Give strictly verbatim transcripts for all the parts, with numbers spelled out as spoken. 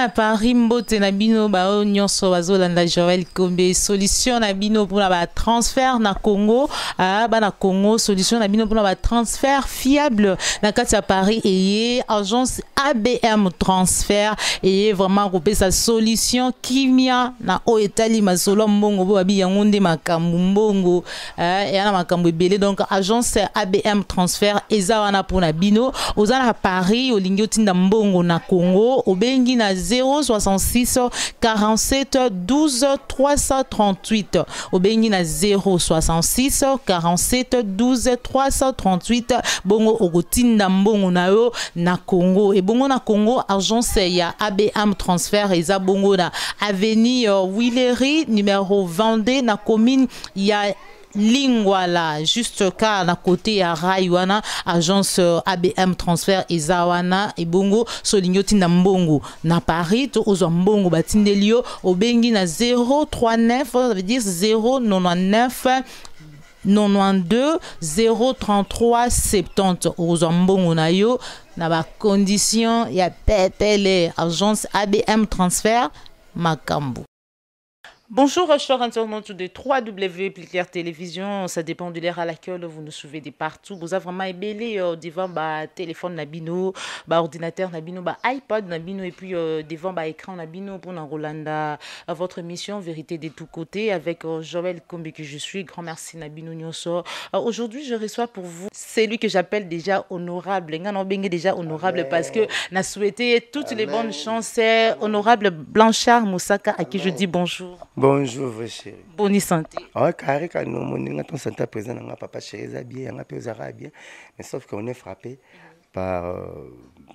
à Paris, mbote na bino ba o nyonso bazolanda Joël Kombe solution na bino pour la transfert na Congo ah ba na Congo solution na bino pour la transfert fiable na kati à Paris et agence A B M transfert et vraiment couper sa solution kimia na o etali masolo mbongo bo abi yangonde makambu mbongo eh et na makambu belé donc agence A B M transfert eza wana pour na bino ozala à Paris o lingotinda mbongo na Congo au bengi na zéro soixante-six quarante-sept douze trois cent trente-huit au bengi na zéro soixante-six quarante-sept douze trois cent trente-huit bongo okotinda mbongo na yo na Congo et bongo na Congo agence ya A B M transfert eza bongo na avenue Willery numéro vingt-deux na commune ya Lingwala juste car na côté ya Raywana agence A B M transfert ezawana et bongo solingoti na mbongo na Paris to ozo mbongo batindelio obengi na zéro trente-neuf ça veut dire zéro quatre-vingt-dix-neuf quatre-vingt-douze zéro trente-trois soixante ozo mbongo na yo na ba condition ya pepele agence A B M transfert makambo. Bonjour, chers internautes de trois W plus clair télévision, ça dépend de l'ère à laquelle vous nous suivez de partout. Vous avez vraiment ébélé euh, devant bah téléphone nabino, bah ordinateur nabino, bah iPod nabino et puis euh, devant bah écran nabino pour Rolanda à votre émission Vérité de tous côtés avec euh, Joël Kombe que je suis. Grand merci nabino nyonso. Euh, Aujourd'hui, je reçois pour vous celui que j'appelle déjà honorable. Ngano bengue déjà honorable. Amen. Parce que n'a souhaité toutes Amen. Les bonnes chances. Honorable Blanchard Moussaka à qui Amen. Je dis bonjour. Bonjour, votre chérie. Bonne santé. Ah, carré, quand nous, mon ton santé présent, on a papa chéri, bien, on a peu bien, mais sauf qu'on est frappé mm-hmm. par euh,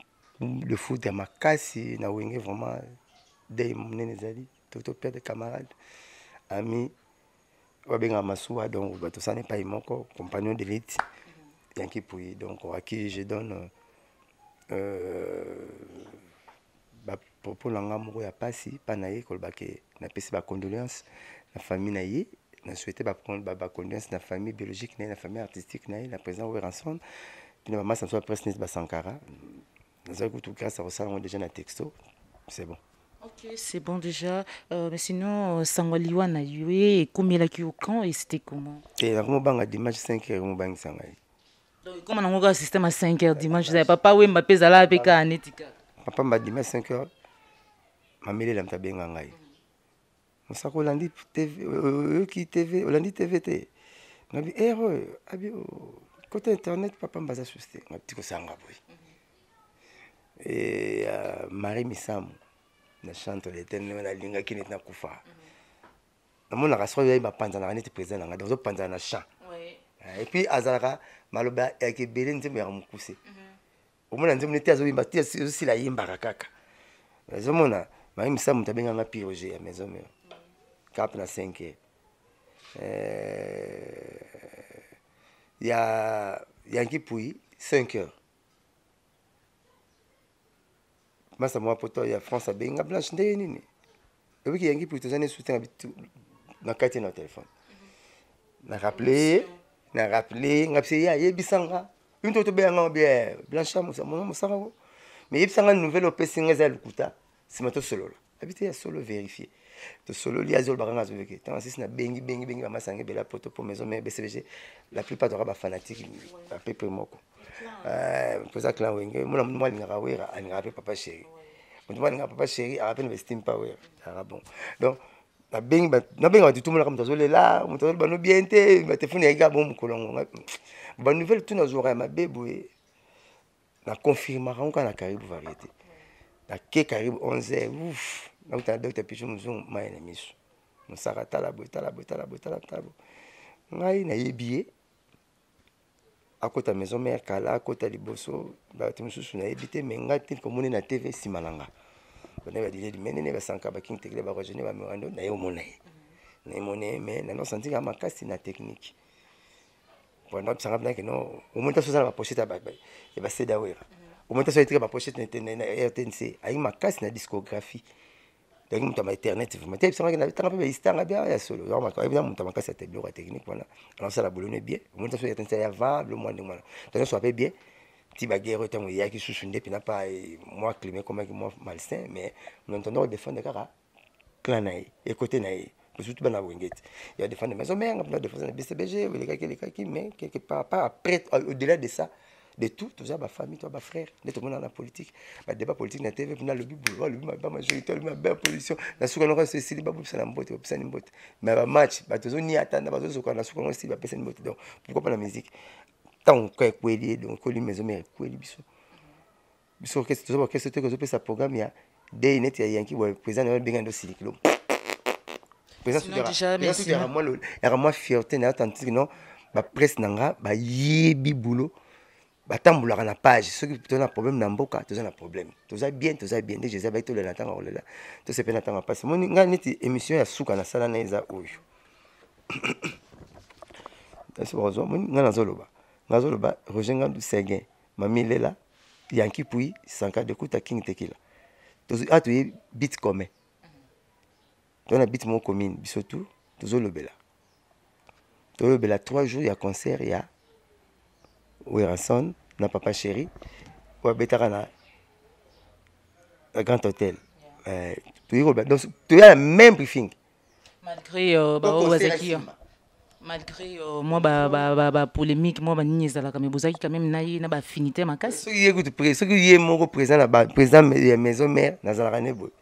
le foot de ma casse, na wingé vraiment des monenezali, tout au père de camarades, amis, wabenga masoua, donc tout ça n'est pas mon compagnon de l'élite, Yankee Pouy, donc à qui je donne euh, bah, pour l'angamour ya passi, panaï, kolbake. Na pesi ba condoléances la famille naïe na souhaité ba ba condoléances la famille biologique na la famille artistique na la président ouvert ensemble puis maman ça soit presque ba Sankara nous avons tout grâce à ça on déjà na texto c'est bon. OK, c'est bon déjà euh, mais sinon sangoliwa na yue combien la ki au camp et c'était comment? Et la mo banga dimanche cinq heures mo banga sangai. Donc comment on a système à cinq heures dimanche vous savez papa we Mbappé zala avec anetika. Papa m'a dimanche cinq heures mamele la mtabenga ngai. Ça Holandi T V, qui T V, Holandi T V T. On a dit heureux, côté internet, papa m'a assisté. On a dit que c'est un boy. Et Marie Missam, la chante l'éternel, la linga qui n'est pas koufa. On a rassuré il m'a pensé dans la nette présent, on a donc pensé dans le chant. Et puis Azara, maloba et qui belé n'était pas moussé. Au moins on dit on était à Zoé, bâti aussi la yimba rakaka. Les hommes là, Marie Missam t'as bien un piroger à maison. Cap na cinq heures. Il y a Yankee Pouy, cinq heures. Moi, ça m'a porté, il y a France à Benga Blanche. Et puis, Yankee Pouy, tous les soutien dans le quartier de notre téléphone. On a rappelé, on a rappelé, on a rappelé, il y a Bissanga. Une autre bien, Blanche, mais il y a une nouvelle opération, c'est maintenant solo. Habitez à solo vérifier. To solo li azol baranga azoleke tant si na bengi bengi bengi ba sange bela poto pour maison mais B C B G la plupart de ba fanatique à peu près moko euh pour ça que là wenge moi moi ni rawera ani rappel papa chéri moi ni papa chéri a rappel estime power ah bon donc na bengi na bengi tout le monde comme tazole là on tazole ba no bien té ba téléphone ya bon kolongo ba nouvelle tout na zora ma bébé na confirmera on kana Caribou variété na ke Caribou onze heures ouf. Donc, tu as docteur Pichon, nous sommes maïs et miches. Nous sommes à la boîte, à la boîte, à la boîte, à la boîte. Nous avons des billets. À côté de la maison, mère, à côté de Liboso, nous avons des billets, mais nous avons des communes na T V Simalanga. Nous avons des billets, nous avons des sanka, qui ont été les barrages, nous avons des monnaies. Nous avons des monnaies, mais nous avons senti que ma casse, c'est une technique. Pour nous, nous avons que nous, au moins, nous avons la pochette à Babaï. Et c'est d'ailleurs. Au moins, nous avons la pochette à R T N C. Avec ma casse, c'est une discographie. Donc, nous avons internet, vous mettez, vous avez un peu de bien, il y a solo. Nous avons un peu de technique, voilà. Alors, ça, la boulot est bien. Au moins, ça soit un peu le moins de moi. Donc, ça soit bien. ti baguerre tant il y a qui sous sunde puis n'a pas moi climé comme moi malsain mais nous entendons défendre kaka clan naï et côté naï surtout bana wingate il y a défendre maison mère on défendre le B C B G ou les gars les gars qui mais quelque part pas après au-delà de ça de tout tout ça ma famille toi ma frère de tout le monde dans la politique ba débat politique na T V pour le bible le bible majorité le belle position na suka no c'est si ba ça na mbote ça ni mbote mais ba match ba tozo ni atanda ba tozo ko na suka no si ba pesa ni mbote donc pourquoi pas la musique tant que kweli donc ko li maison mère kweli biso biso que c'est que c'est que je peux ça programme ya day net ya yanki wa président na benga ndo silikilo président déjà mais il y a moi il y a moi fierté na tant que non ba presse nanga ba yebi boulot ba tambulaka na page ceux qui ont un problème na mboka tous un problème tous a bien tous a bien déjà ça va tout le temps on là tout c'est pas temps passer moi nga neti émission ya suka na sala na eza oyo c'est bon moi nga na zoloba nga zoloba rojenga du seguin mami lela yanki puis sanka de kuta king tequila tous a tu bit commun on a bit mon commune bisotu tous lobela tous lobela trois jours il y a concert il y a Werason na papa chéri ou betara na grand hôtel euh tu donc tu as le même briefing malgré euh, ba ozaki malgré euh, moi ba ba ba, ba polémique moi ba nini ezalaka mais bozaki quand même na na ba affinité makasi ce qui écoute président ce qui est mon président la ba président de maison mère na zalaka ne boy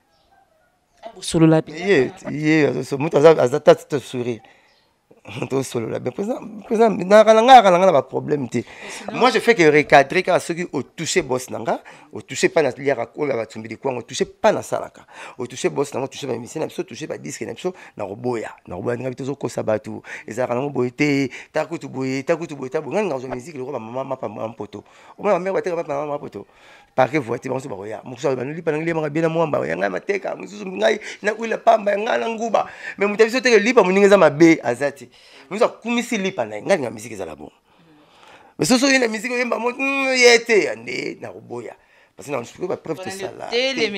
solo la yé yé so mutu azata te sourire tout solo là ben président président na kalanga kalanga ba problème té moi je fais que recadrer car ceux qui ont touché boss nanga ont touché pas na liara ko ba tumbi de quoi ont touché pas na salaka ont touché boss nanga touché ba mission na biso touché ba disque na biso na roboya na roboya nga bitozo ko sabatu ezaka nango boyete ta kutu boye ta kutu boye ta bonga nga zo musique le ko ba mama pa mama poto o ma mère ba te ba mama poto par que voiture banso ba roya mo so ba nuli pa ngili ma bien na mwamba ya nga mateka mususu ngai na kuila pamba nga na nguba mais mutabiso te lipa muningeza mabe azati nous a kumisi lipa na nga nga musique za la bon mais so so yena musique yemba mo yete ande na roboya parce que na on ba preuve de ça là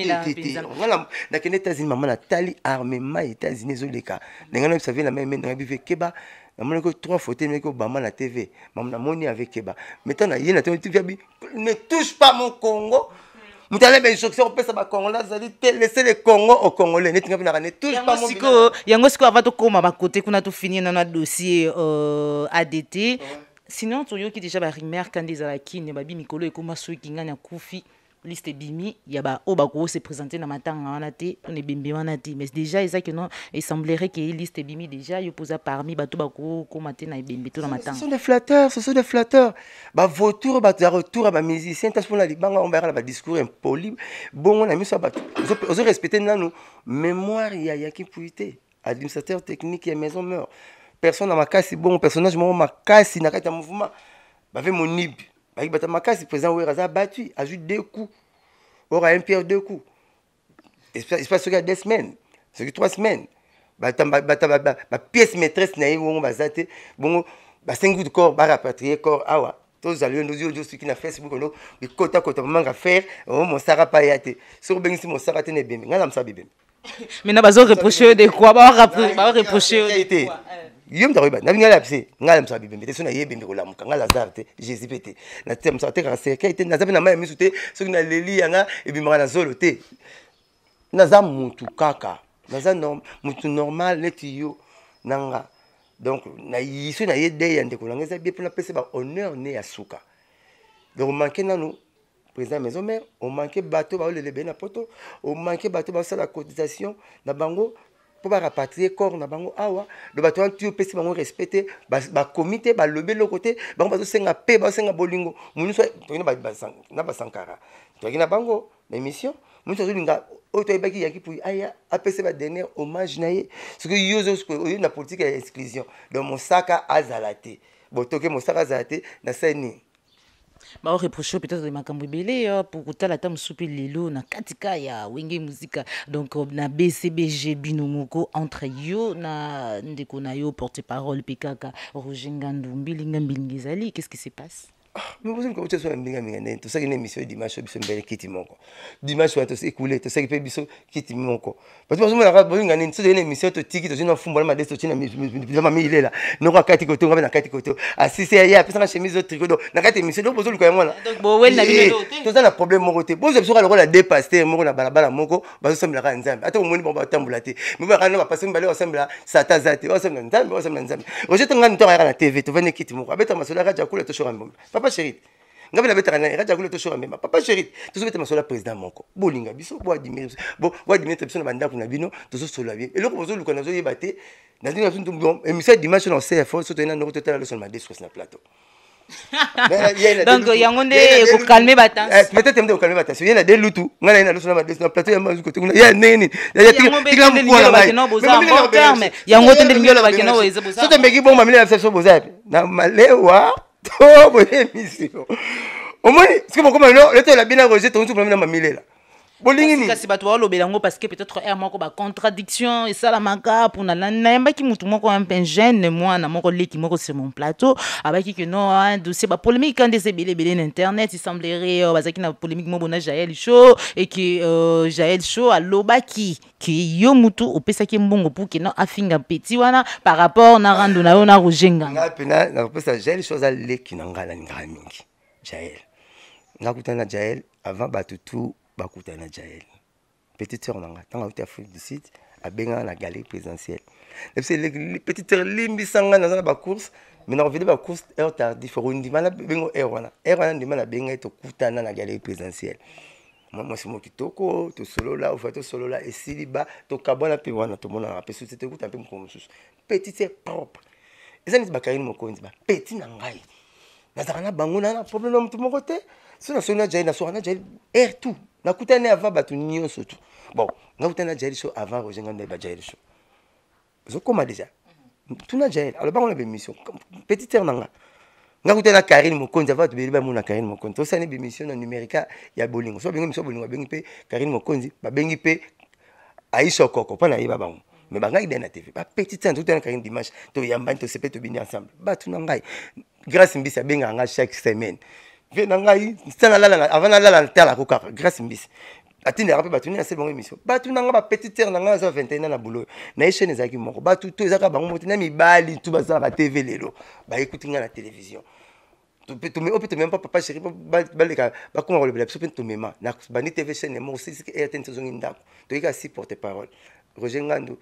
ngala na kene États-Unis maman na tali armement États-Unis zoleka nga na savait la même na bive keba na mona ko trois photos mais ko bama na T V maman na moni avec keba maintenant na yena tu ne touche pas mon Congo. Vous avez une instruction pour ça Congolais, ça dit laisser les Congo au Congolais. Ne touche pas mon Congo. Yango siko avant to koma ba côté kuna to finir na notre dossier euh A D T. Sinon to yo ki déjà ba rumeur quand des ala kine ba bi mikolo ekoma so kinga na kufi liste bimi ya ba o ba ko se présenter na matanga wana te on est bimbi wana te mais déjà ça que non il semblerait que liste bimi déjà yo posa parmi ba to ba ko ko mater na bimbi to na matanga. Ce sont des flatteurs, ce sont des flatteurs. Ba vautour ba de retour ba musicien tas pour la libanga on va ba discours impoli. Bon on a mis ça ba on respecter nanu mémoire ya ya ki puité administrateur technique et maison meurt. Personne na makasi bon personnage mo makasi na kata mouvement. Ba fait mon nib. Avec Batamakasi, le président Ouéraza a battu, a joué deux coups. Aura un pierre deux coups. Il se passe que deux semaines, c'est que trois semaines. Ma pièce maîtresse, bon, cinq coups de corps, rapatrier corps, awa. Tous allons nous dire ce qui n'a fait Facebook, mais côté à côté, on va faire, mon Sarah Payate. Sur Ben, si mon Sarah tenait bien, on a ça bien. Mais n'a pas reproché de quoi, on va reprocher de quoi. Yom taroba na ngala pse ngala msa bibembe te sona yebembe ko lamuka ngala zarte Jésus pete na tem sa te ka se ka ite na zabe na mai misu te so na leli yanga ebimaka na zolo te na za mutu kaka na za norm mutu normal neti yo nanga donc na yiso na yede yande ko langeza bien pour la pese ba honneur ne ya suka donc manqué nanu président maison mère on manqué bateau ba le lebe na poto on manqué bateau ba ça la cotisation na bango pour rapatrier corps na bango awa le bateau tu peux si bango respecter ba ba comité ba leber le côté bango ba senga pe ba senga bolingo munu so to na ba na ba sankara to na bango na émission munu so linga o to ebaki yaki pour aya apese ba dernier hommage na ye ce que yozo ce que na politique ya exclusion donc mon saka azalate bo toke mon saka azalate na seni ba reprocher peut-être de makambo belé pour kutala ta musupi lelo na katika ya wenge muzika donc na B C B G binomoko entre yo na ndeko na yo porte-parole P K K Roger Ngandumbi linga mbingizali qu'est-ce qui se passe? mais vous avez compris, tout ça, une émission dimanche, vous avez quitté mon corps. Dimanche, vous avez écoulé, tout ça, vous avez quitté mon corps. Parce que vous avez une émission, tu as dit, tu as football, tu as dit, tu as dit, tu as nous avons quatre côtés, on a quatre côtés. Ah, si c'est hier, après ça, chemise de tricot, dans quatre émissions, donc vous avez quand même là. Donc, vous avez un problème, mon côté. Vous avez le rôle à dépasser, mon balabala, mon co, vous avez le rôle à attends, vous avez un tamboulaté. Mais vous avez un passer, vous avez un satazate, vous avez un nzambe, vous avez un nzambe. Roger, tu as un temps à la T V, tu vas quitter mon corps. Avec ta masola, tu as coulé, tu as un papa chéri. Ngabe la betana era jakulo to shora mema papa chéri to so betama sola président moko bolinga biso bo admire bo bo admire biso na banda kuna bino to so sola bien eloko bozo luka nazo yebate na ndinga so ndumbo émission dimanche na C F O so tena no total le son ma discours na plateau. Donc yango nde ko calmer bata peut-être me ko calmer bata so yena de lutu ngana ina so na discours na plateau ya mazu ko tuna ya neni ya tikla mko na no boza en terme yango tende ngelo bakeno weze boza so tembe ki bon mamile na so boza na malewa oh, bonne émission. Au moins, ce que mon commandant, le temps la bien arrosé, ton tout problème dans ma mille là. Bolingini. Parce que c'est toi le belango parce que peut-être er moko ba contradiction et ça la maka pour na na mba ki mutu moko un peu jeune moi na moko leki moko sur mon plateau abaki que non un dossier ba polémique quand des belé belé internet il semblerait bazaki na polémique mo bona Jaël Show et que Jaël Show a lobaki ki yo mutu opesaki mbongo pour que non afinga petit wana par rapport na rando na yo na rojenga na pena na pesa Jaël Show za leki na ngala ngala mingi Jaël ngakutana Jaël avant batutu bakutana Jaël petite sœur nanga tanga uti Afrique du Sud a benga na galerie présidentielle et c'est les petites sœurs limbi sanga na ba course mais na revenu ba course heure tardif rundi mana bengo heure wana heure wana ndima na benga to kutana na galerie présidentielle moi moi c'est moi kitoko to solo là au fait to solo là et siliba to kabona pe wana to mona pe sous c'était kuta pe mkomo sous petite sœur propre et ça ni ba karine mokonzi ba petit na ngai na zakana bango na problème na mtu moko te so na sona Jaël na sona Jaël air tout na kutane avant batu nyo surtout bon na kutana Jaël Show avant Roger Nganda ba Jaël Show zo koma déjà tout na Jaël alors ba on a émission petite sœur nanga nga kutana Karine Mokonzi avant to beliba mona Karine Mokonzi to sane émission na numérica ya bolingo so bengi émission bolingo bengi pe Karine Mokonzi ba bengi pe Aïcha Koko pa na yiba bango mais ba ngai na T V ba petite sœur tout na Karine dimanche to yamba to sepe to bini ensemble ba tout na ngai grâce mbisa benga nga chaque semaine venangai sana lala avant la lala tala ko kaka grâce mbisi atinde rappel batuni na c'est bon émission batu nanga ba petite terre nanga za vingt et un na boulot na chaîne ezaki moko batu to ezaka bango moti na mibali tu baza ba T V lelo ba écouter nga na télévision tu peux tu me opite même pas papa chéri ba baleka ba ko ngolo bela sope to mema na bani T V chaîne mo c'est que R T N tozongi ndako to ika si porte parole Roger Ngando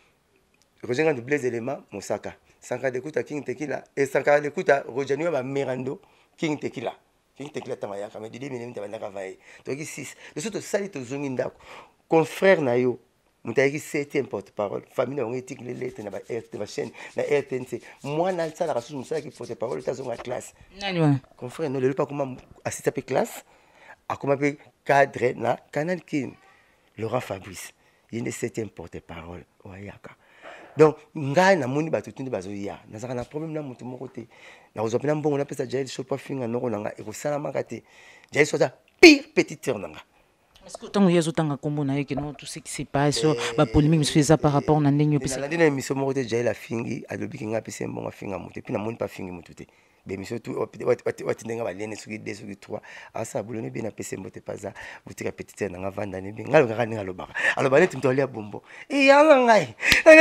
Roger Ngando Blaise Elema Mosaka Sanka d'écoute à King Tequila et Sanka d'écoute à Roger Nyo ba Mirando King Tequila King Tequila tamaya kama didi minemi tabana kavaye to ki six de soto sali to zongi ndako confrère na yo mutaki septième porte-parole famille na ngeti les lettres na ba R T na chaîne na R T N C moi na ça la rassure musala ki porte-parole ta zonga classe nani wa confrère no le pas comment assiste à classe a comment pe cadre na Canal King Laurent Fabrice il est septième porte-parole oyaka donc ngai na moni batu tundi bazo ya nazaka na problème na mutu moko te na ozopena mbongo na pesa Jaël Show pas finga noko nanga e ko sala makate Jaël Show ça pire petite sœur nanga parce que tant yezo tanga kombo na yeke non tout ce qui se passe ba polémique se fait ça par rapport na ndenge pesa na ndina émission moko te Jaël a fingi alobi kinga pesa mbongo finga mutu puis na moni pas fingi mutu te l'émission tout wati ndenga balene suki deux suki trois asa bulone bien apese mbote paza butika petite sœur nanga vanda ne bien ngalo ngaka ninga lobaka aloba ne timto lia bombo e yanga ngai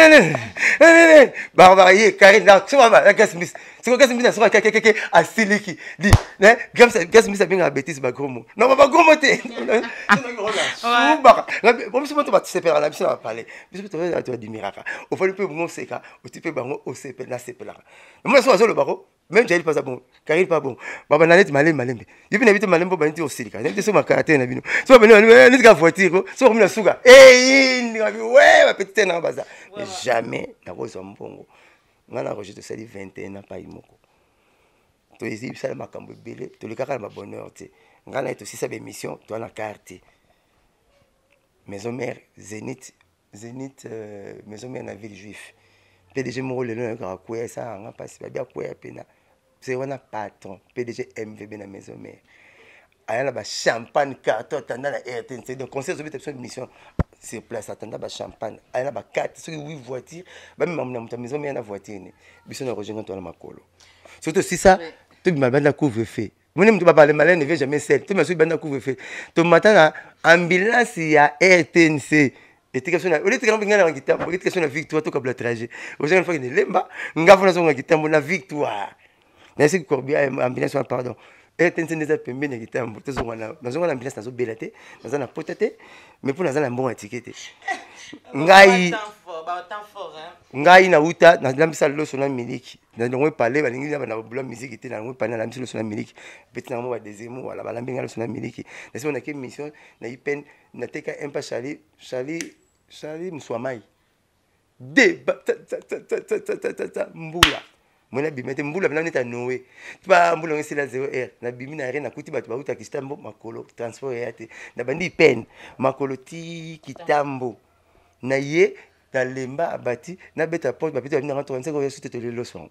ba ba ye Karine na so ba la gas miss so gas miss na so ka ke ke asiliki di ne gas gas miss bien bêtise ba gromo non ba gromo te so ba bon so to ba sepela la biso ba parler biso to to adimiraka o fali pe bon seka o tipe bango o sepela na sepela moi so so le baro même Jaël pas bon Karine pas bon baba na net malembe malembe yibi na bito malembe ba nti osilika nti so makate na bino so ba ne ka voiture so ko mina suka eh ni ngabi ouais ba petite na baza jamais na ko so mbongo ngana Roger to sali vingt et un pas imoko to ici ça makambo belé to le kaka na bonheur te ngana to si sa émission to na carte maison mère Zénith Zénith maison mère na ville juif P D G mo le no ka kwa ça nga passe ba bia kwa pena c'est on a patron P D G M V B na maison mère aya na ba champagne carton tanda na R T N C donc conseil de cette mission sur place attenda ba champagne aya na ba quatre sur huit voitures ba même na maison mère na voiture ni biso na Roger Ngando na makolo surtout si ça tout mal banda couvre feu Moi, je ne vais pas parler malin, ne vais jamais seul. Tu me suis bien couvre-feu. Tu m'attends à ambulance, il y a R T N C. Et tu as dit que tu as dit que tu as dit que tu as victoire, tu as dit que tu as dit que tu as dit que tu as dit que tu as victoire. Merci Corbier, ambulance, pardon. R T N C n'est pas permis de quitter un bout. Nous avons une ambulance, nous avons belleté, nous avons une potete, mais pour nous avons un bon étiquette. Ngai ngai na uta na lambisa loso na miliki na ngwe parler ba lingi na bula musique te na ngwe parler na lambisa loso na miliki petit na mo ba deuxième wala ba lambinga loso na miliki na sima na ke mission na ipen na teka un pas Charlie Charlie Charlie Mswamai de mbula mona bimete mbula na neta noé pa mbula ngisi la zéro r na bimi na rien na kuti batu ba uta kistambo makolo transport yate na bandi pen makolo ti kitambo na ye na lemba abati na beta porte bapito na trente-cinq euros sur le leçon.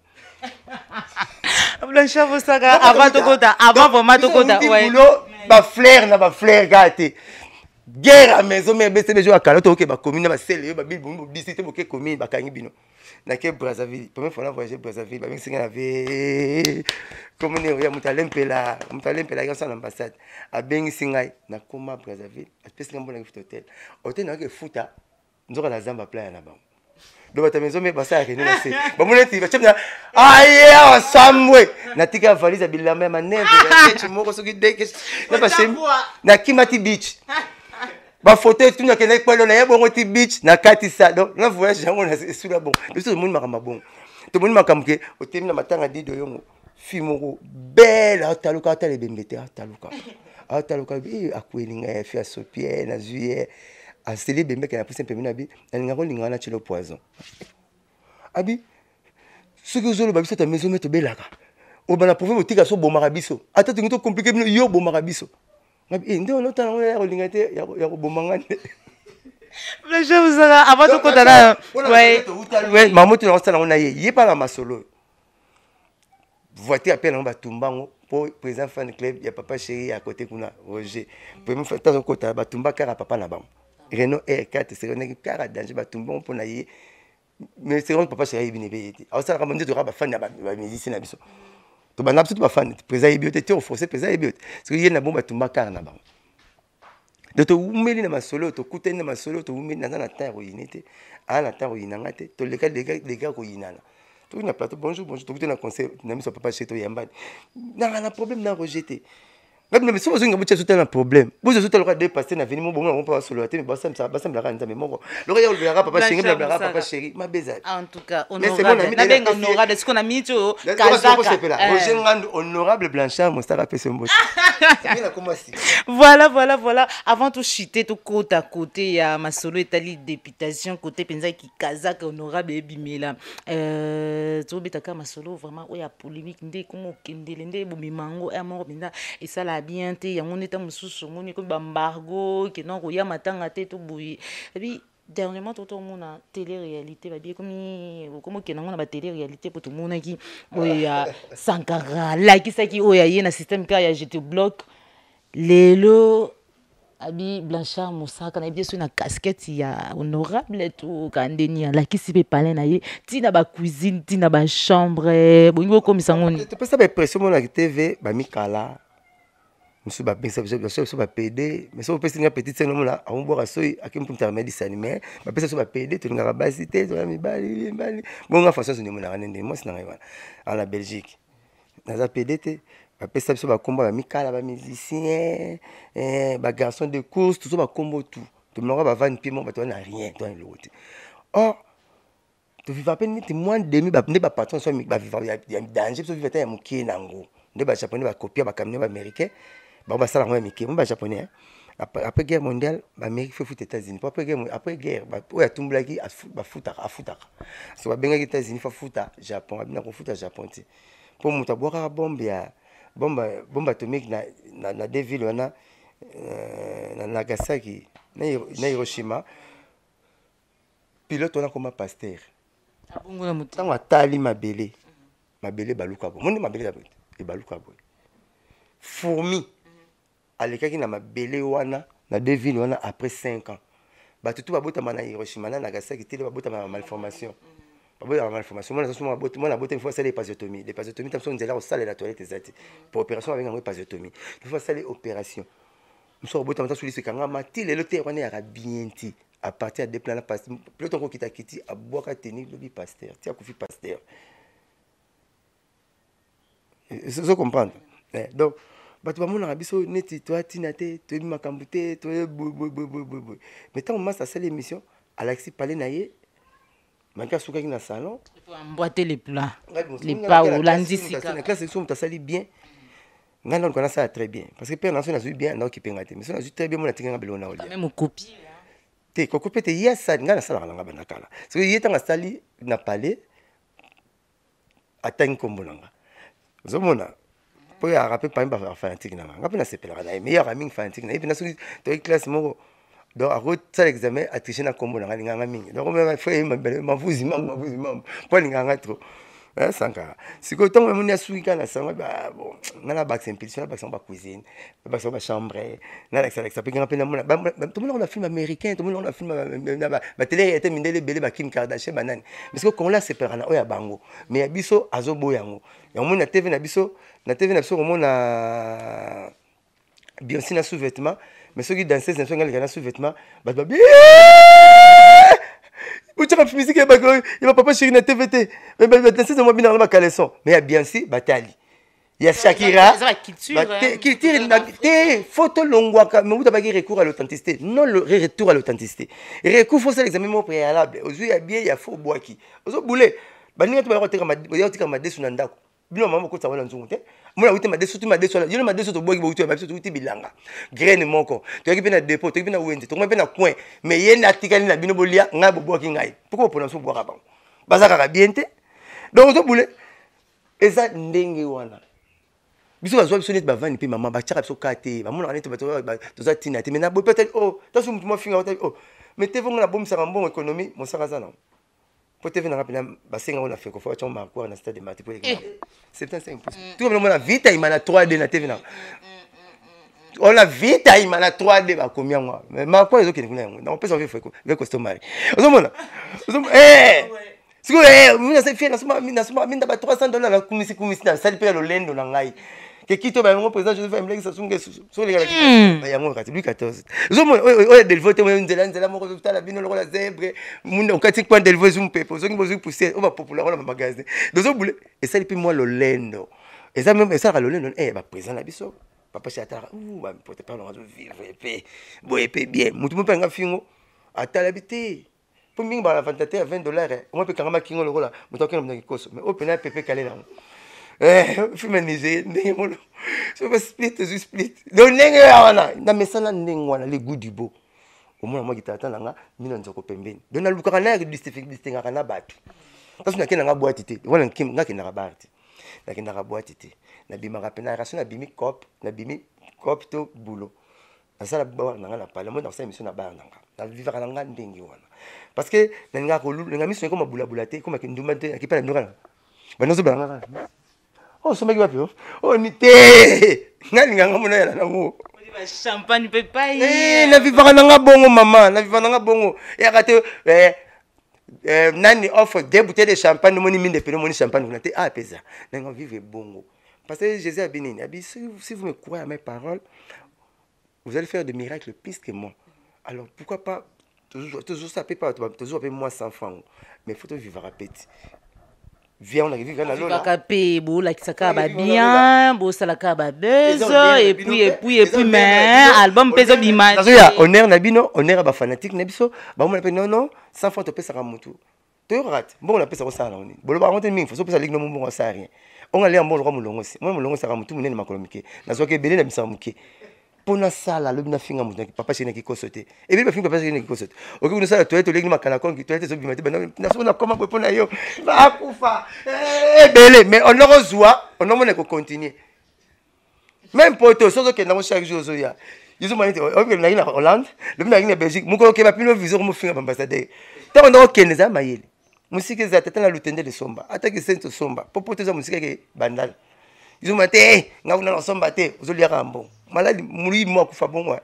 Blanchard Vosaka avant to kota avant vraiment to kota ouais. Ba flair na ba flair gâté. Guerre à maison mais bese bejo akala to ke ba commune ba sel ba bil bu bisité bo ke commune ba kangi bino. Na ke Brazzaville, première fois na voyager Brazzaville ba mingi singa ave commune ya mutalempela mutalempela ga sana ambassade. A bengi singa na koma Brazzaville, espèce ngambona ke hôtel. Hôtel na ke futa nzoka na zamba playa na bango do bata maison me basa ya kene na se ba moneti ba chemna aye asamwe na tika valise bilamba ma neve ya techi moko soki deke na ba sem na Kimati beach ba photo tu na kene kwelo na yebo ngoti beach na kati sa donc na voyage yango na sura bon biso mo ni makamba bon to mo ni makamke o temi na matanga dido yongo fi moko belle ataluka atale bembete ataluka ataluka bi akwelinga ya fi asopie na juillet a célé bembe qui a pris un peu minabi na ngako linga na chelo poison abi ce que zo lo babiso ta maison meto belaka o bana pouvoir botika so bomaka biso ata tingo compliqué bino yo bomaka biso ngabi eh ndo no ta na ya linga te ya ya bomanga ne mais je vous ara avant to kota na ouais ouais maman tu na sta na ye ye pa na masolo voiture appelle en batumbango pour président fan club ya papa chéri à côté kuna Roger premier fois tant kota batumba kara papa na bango Renault R quatre c'est un car danger batumba pour na ye mais c'est grand papa chéri bini beti alors ça comme dit to ba fan na ba musicien na biso to ba na tout ba fan président biote te forcer président biote parce que yena bon batumba car na bango de to umeli na masolo to kuteni na masolo to umeli na na terre unité à la terre inangate to les gars les gars les gars ko inana to na plateau bonjour bonjour to na conseil na miso papa chéri to yamba na na problème na rejeter. Mais si vous avez un problème, vous avez le dépasser dans venir bon on peut solo mais ça ça ça me la rendre mais mon le gars le papa chéri le papa chéri ma bezade en tout cas honorable na benga honorable ce qu'on a mis to kazaka honorable Blanchard mon star a fait ce mot voilà voilà voilà avant tout chiter tout côté à côté il y a ma solo étali députation côté penza qui kazaka honorable ebimela euh to betaka ma solo vraiment il y a polémique ndé comment kendele ndé bomimango et mort binda et ça la bien te yango neta mususu ngoni ko bambargo ke non ya matanga te to boyi et puis dernièrement tout le monde a télé réalité va bien comme comme ke non na télé réalité pour tout le monde qui oya Sankara like ça qui oya yena système ka ya j'étais bloc lelo abi Blanchard Mosaka na bien sur na casquette ya honorable tout kandeni la qui sibe parler na ye tina ba cuisine tina ba chambre bongo comme ça ngoni tu peux ça ba pression mon na T V ba mikala monsieur ba pensa monsieur ba P D mais so pesi nga petite scène mo la on boira soy akim pour terminer dessin mais ba pensa so ba P D to nga basité to mi bali bali bon nga façon ni mo na ngende mo sina ngwana en la Belgique na P D te ba pensa so ba combat ba mikala ba musicien eh ba garçon de course tout so ba combo tout to mlonga ba van piment ba to na rien to en l'autre oh to vivre peine ni moins demi ba ne ba patron so mi ba vivre ya danger so vivre ta ya mukie nango ne ba japonais ba copier ba camion ba américain. Bon, bah, ça, la Américain, bon, bah, japonais. Après, après guerre mondiale, l'Amérique fait foutre les États-Unis. Après guerre, après guerre, bah, il y a tout le monde qui a foutu, a foutu. Si on va bien les États-Unis, il faut foutre Japon, il faut foutre Japon. Pour monter boire la bombe, il y a bombe, bombe atomique dans dans des villes, on a dans Nagasaki, dans Hiroshima. Pilote, on a comme un pasteur. Quand on a tali ma belé, ma belé baluka bo. Mon ma belé et baluka bo. Fourmi. Alekaki na mabele wana na deux villes wana après cinq ans. Ba tout ba bota na Hiroshima na Nagasaki tele ba bota ma malformation. Aboy a malformation. Moi, je suis moi la beauté une fois c'est l'épasiotomie. L'épasiotomie, tu as besoin de là au salle de la toilette exact. Pour opération avec une épasiotomie. Une fois c'est l'opération. Nous sommes beau temps sur les kanga mati le loté on est à bien ti à partir des plans là parce plus ton qui t'a quitté à boire à tenir le pasteur. Tu as confié pasteur. C'est ça comprendre. Donc bato bamona biso neti toi tinate toi makambuté toi mais tant moi ça c'est l'émission Alexis parler naie manka souka qui na salon pour emboîter les plats les pas ou landisika la classe section tu sali bien ngana on connaît ça très bien parce que père nation a vu bien donc qui pengate mais ça a vu très bien mon atinga belona oli même copie te ko copie te yes ça ngana sala nga banakala parce que yeta sali na parler atteindre kombonanga zomona pour y rappeler pas une fanatique na nga pena sepela na meilleur ami fanatique na epena soki to classe moko donc à route ça l'examen à tricher na combo na nga mingi donc même fait ma vuzi ma vuzi ma pour nga trop hein sanka si ko tongo mon ya suika na sanga ba bon na ba simplification ba ba cuisine ba ba chambre na la ça ça peut nga pena mona tout le monde on a film américain tout le monde on a film na ba télé était mindele belé ba Kim Kardashian banane parce que quand là c'est perana oya bango mais biso azobo yango yango na T V na biso na T V na biso ko mona Beyoncé na sous-vêtement mais ceux qui dansent c'est un gars sous-vêtement bah bah bien ou tu as fait musique bah il va papa chéri na T V T mais bah danser c'est moi bien dans ma caleçon mais bien si batali il y a Shakira culture te photo longwa mais vous avez recours à l'authenticité non le retour à l'authenticité recours faut ça l'examen au préalable aujourd'hui il y a bien il y a faux bois qui ozo boulé bah ni tu vas retirer ma retirer ma desu na ndako bino maman ko tsawana nzungu te mona uti ma desu tu ma desu yo ma desu to boki boki to ma desu uti bilanga graine moko to yaki na dépôt to yaki na wende to ngapena coin mais yena atikali na bino bolia nga boboki ngai pourquoi pour so boka ba bazaka ka bien te donc to boulé eza ndenge wana biso bazwa biso net bavani pe maman ba tchaka biso kate ba mona net ba to za tina te mais na bo peut-être oh ta so mutu mo finga oh mais te vonga na bomsa ka mbongo économie mo saka zana pour te venir rappeler basenga on a fait quoi tu m'as quoi dans stade de maths pour septante-cinq pour cent tout le monde a vite il m'a trois D na T V na on a vite il m'a trois D ba combien moi mais ma quoi les autres qui ne on peut sauver quoi avec costumari ozomona eh siko eh muna se fie na suma na suma minda ba trois cents dollars na kumisi kumisi na sali pe lo lendo na ngai que quito ba mon président Joseph Mleki sasunge so les gars ba yango kati Louis quatorze ozomona oya delvote mo nzela nzela moko zo tala bino lokola zèbre munda okati kwa delvote zum pepo zo ngibozo pousser on va populaire on va magasin dozo boule et ça depuis moi lo lendo et ça même et ça lo lendo eh ba président na biso papa chatara ou ba porte pas on va vivre épée bo épée bien mutu mo penga fingo atala bité pour mingi ba la vente à vingt dollars on peut kangama kingo lokola mutu okena mna kikoso mais au pena pepe calé là eh film nisé ndenge molo so ba split zo split do ndenge wana na mesana ndenge wana le goût du beau au moins moi kitata nanga mina nzoko pembeni do na luka na distingue kana batu parce que na nga boîte té wala nkim ngaki na barti na kinda ka boîte té na bima rapena raso na bimi cop na bimi cop to boulot na sala ba nanga na parler moi dans cette émission na ba nanga na vivre nanga ndenge wana parce que na nga ko lu nga mission comme bula bula té comme kinduma té ki pa ndura ba nozo ba nanga oh so meki wapi oh ni te ngani nganga mona yana nango champagne peut pas eh na vivre nanga bongo maman na vivre nanga bongo ya kate eh euh nani offre deux bouteilles de champagne moni mine de pelo moni champagne vous ah pesa nanga vivre bongo parce que Jésus a béni a dit si vous me croyez à mes paroles vous allez faire des miracles plus que moi alors pourquoi pas toujours toujours ça peut pas toujours avec moi cent francs mais faut vivre à petit viens on arrive vers la lona bakapé bo la kisaka ba bien bo sala ka ba bezo et puis et puis et puis mais album peso bimage honneur na bino honneur ba fanatique na biso ba mo non non cent francs to pesa ka mutu to rate bon on pesa ko sala on bolo ba monte mingi faut pesa ligue no mbongo sa rien on aller en bon roi mulongo si moi mulongo sa ka mutu munene makolomike na zoke belé na bisa muke pona sala lobi na finga mutu papa chéri ki kosote et puis ba finga papa chéri ki kosote ok vous ça toilette ligue makala kon ki toilette zo bimate na so na comment pona yo ba kufa eh belé mais on le joie on ne peut continuer même poto so que na chaque jour zo ya ils ont manité ok na ina Hollande le na ina Belgique muko ke ba pino visor mo finga ambassadeur ta on ok neza mayele musike za tata na lutende de somba ataki sento somba popoto za musike ke bandal ils ont manité nga una somba te zo lia kambo maladi muri mo kufa bongo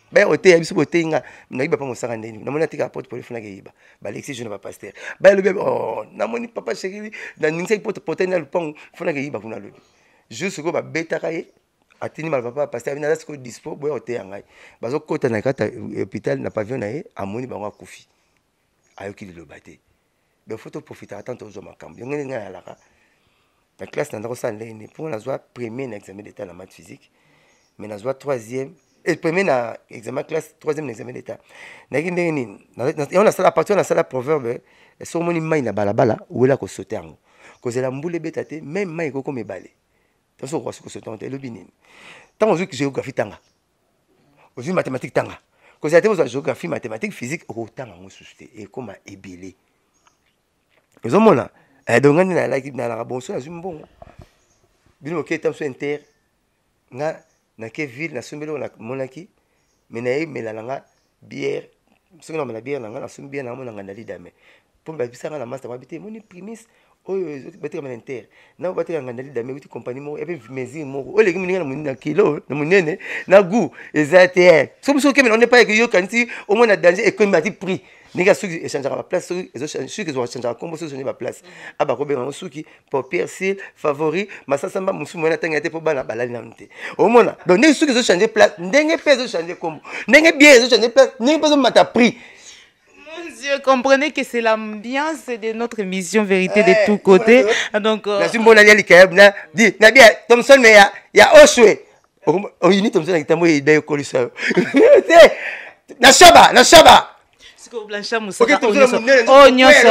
ba ote ya biso bote nga na yiba pa mosaka ndeni na mona tika porte pour funa ke yiba ba Alexis je ne pas pasteur ba le bébé oh na moni papa chéri na ningisa porte porte na le pont funa ke yiba kuna le juste ko ba beta kaye atini mal papa pasteur na ko dispo boy ote ya ngai bazo kota na kata hôpital na pavillon na ye amoni ba ngwa kufi ayoki le baté donc faut profiter attendre aux hommes makambo ngene nga la la classe n'a pas ça pour la joie premier examen d'état en maths physique mais la joie troisième et premier na examen classe troisième examen d'état na ngene nini on a ça la partie on a ça la proverbe so moni mai na balabala ou la ko sauter ngo ko zela mbule betate même mai ko ko me balé tant so ko ko sauter le binini tant aux géographie tanga aux mathématiques tanga ko zela te géographie mathématiques physique au tanga ngo susté et comme ebelé ils ont mona eh donc ngani na la na la bon so azum bon bino ke tam so inter nga na ke ville na sombelo na monaki mais na me la nga bière so na la bière na nga na sum bière na mona nga ndali dame pour ba bisa nga na master habité moni primis oyo batika na inter na batika nga ndali dame uti compagnie mo ebe mezi mo o legi minga na munina kilo na munene na goût exact so so ke mais on n'est pas que yo kanti au moins na danger et comme m'a prix Nega suki échangera ma place, ceux qui ont échangera comme ceux qui ont ma place. Aba ko benga suki pour persil favori, masa samba musu mona tanga te pour bana balali na nte. Au mona. Donc nega suki ont changé place, ndenge peso changer comme. Ndenge bien ont changé place, ndenge peso mata prix. Mon Dieu, comprenez que c'est l'ambiance de notre émission Vérité de tous côtés. Donc na simbona ali kayab na di na bien Thomson mais ya ya Oshwe. O yini Thomson na kitamo ide yo kolisa. Na shaba, na shaba. Blanchard Moussaka oh nyonso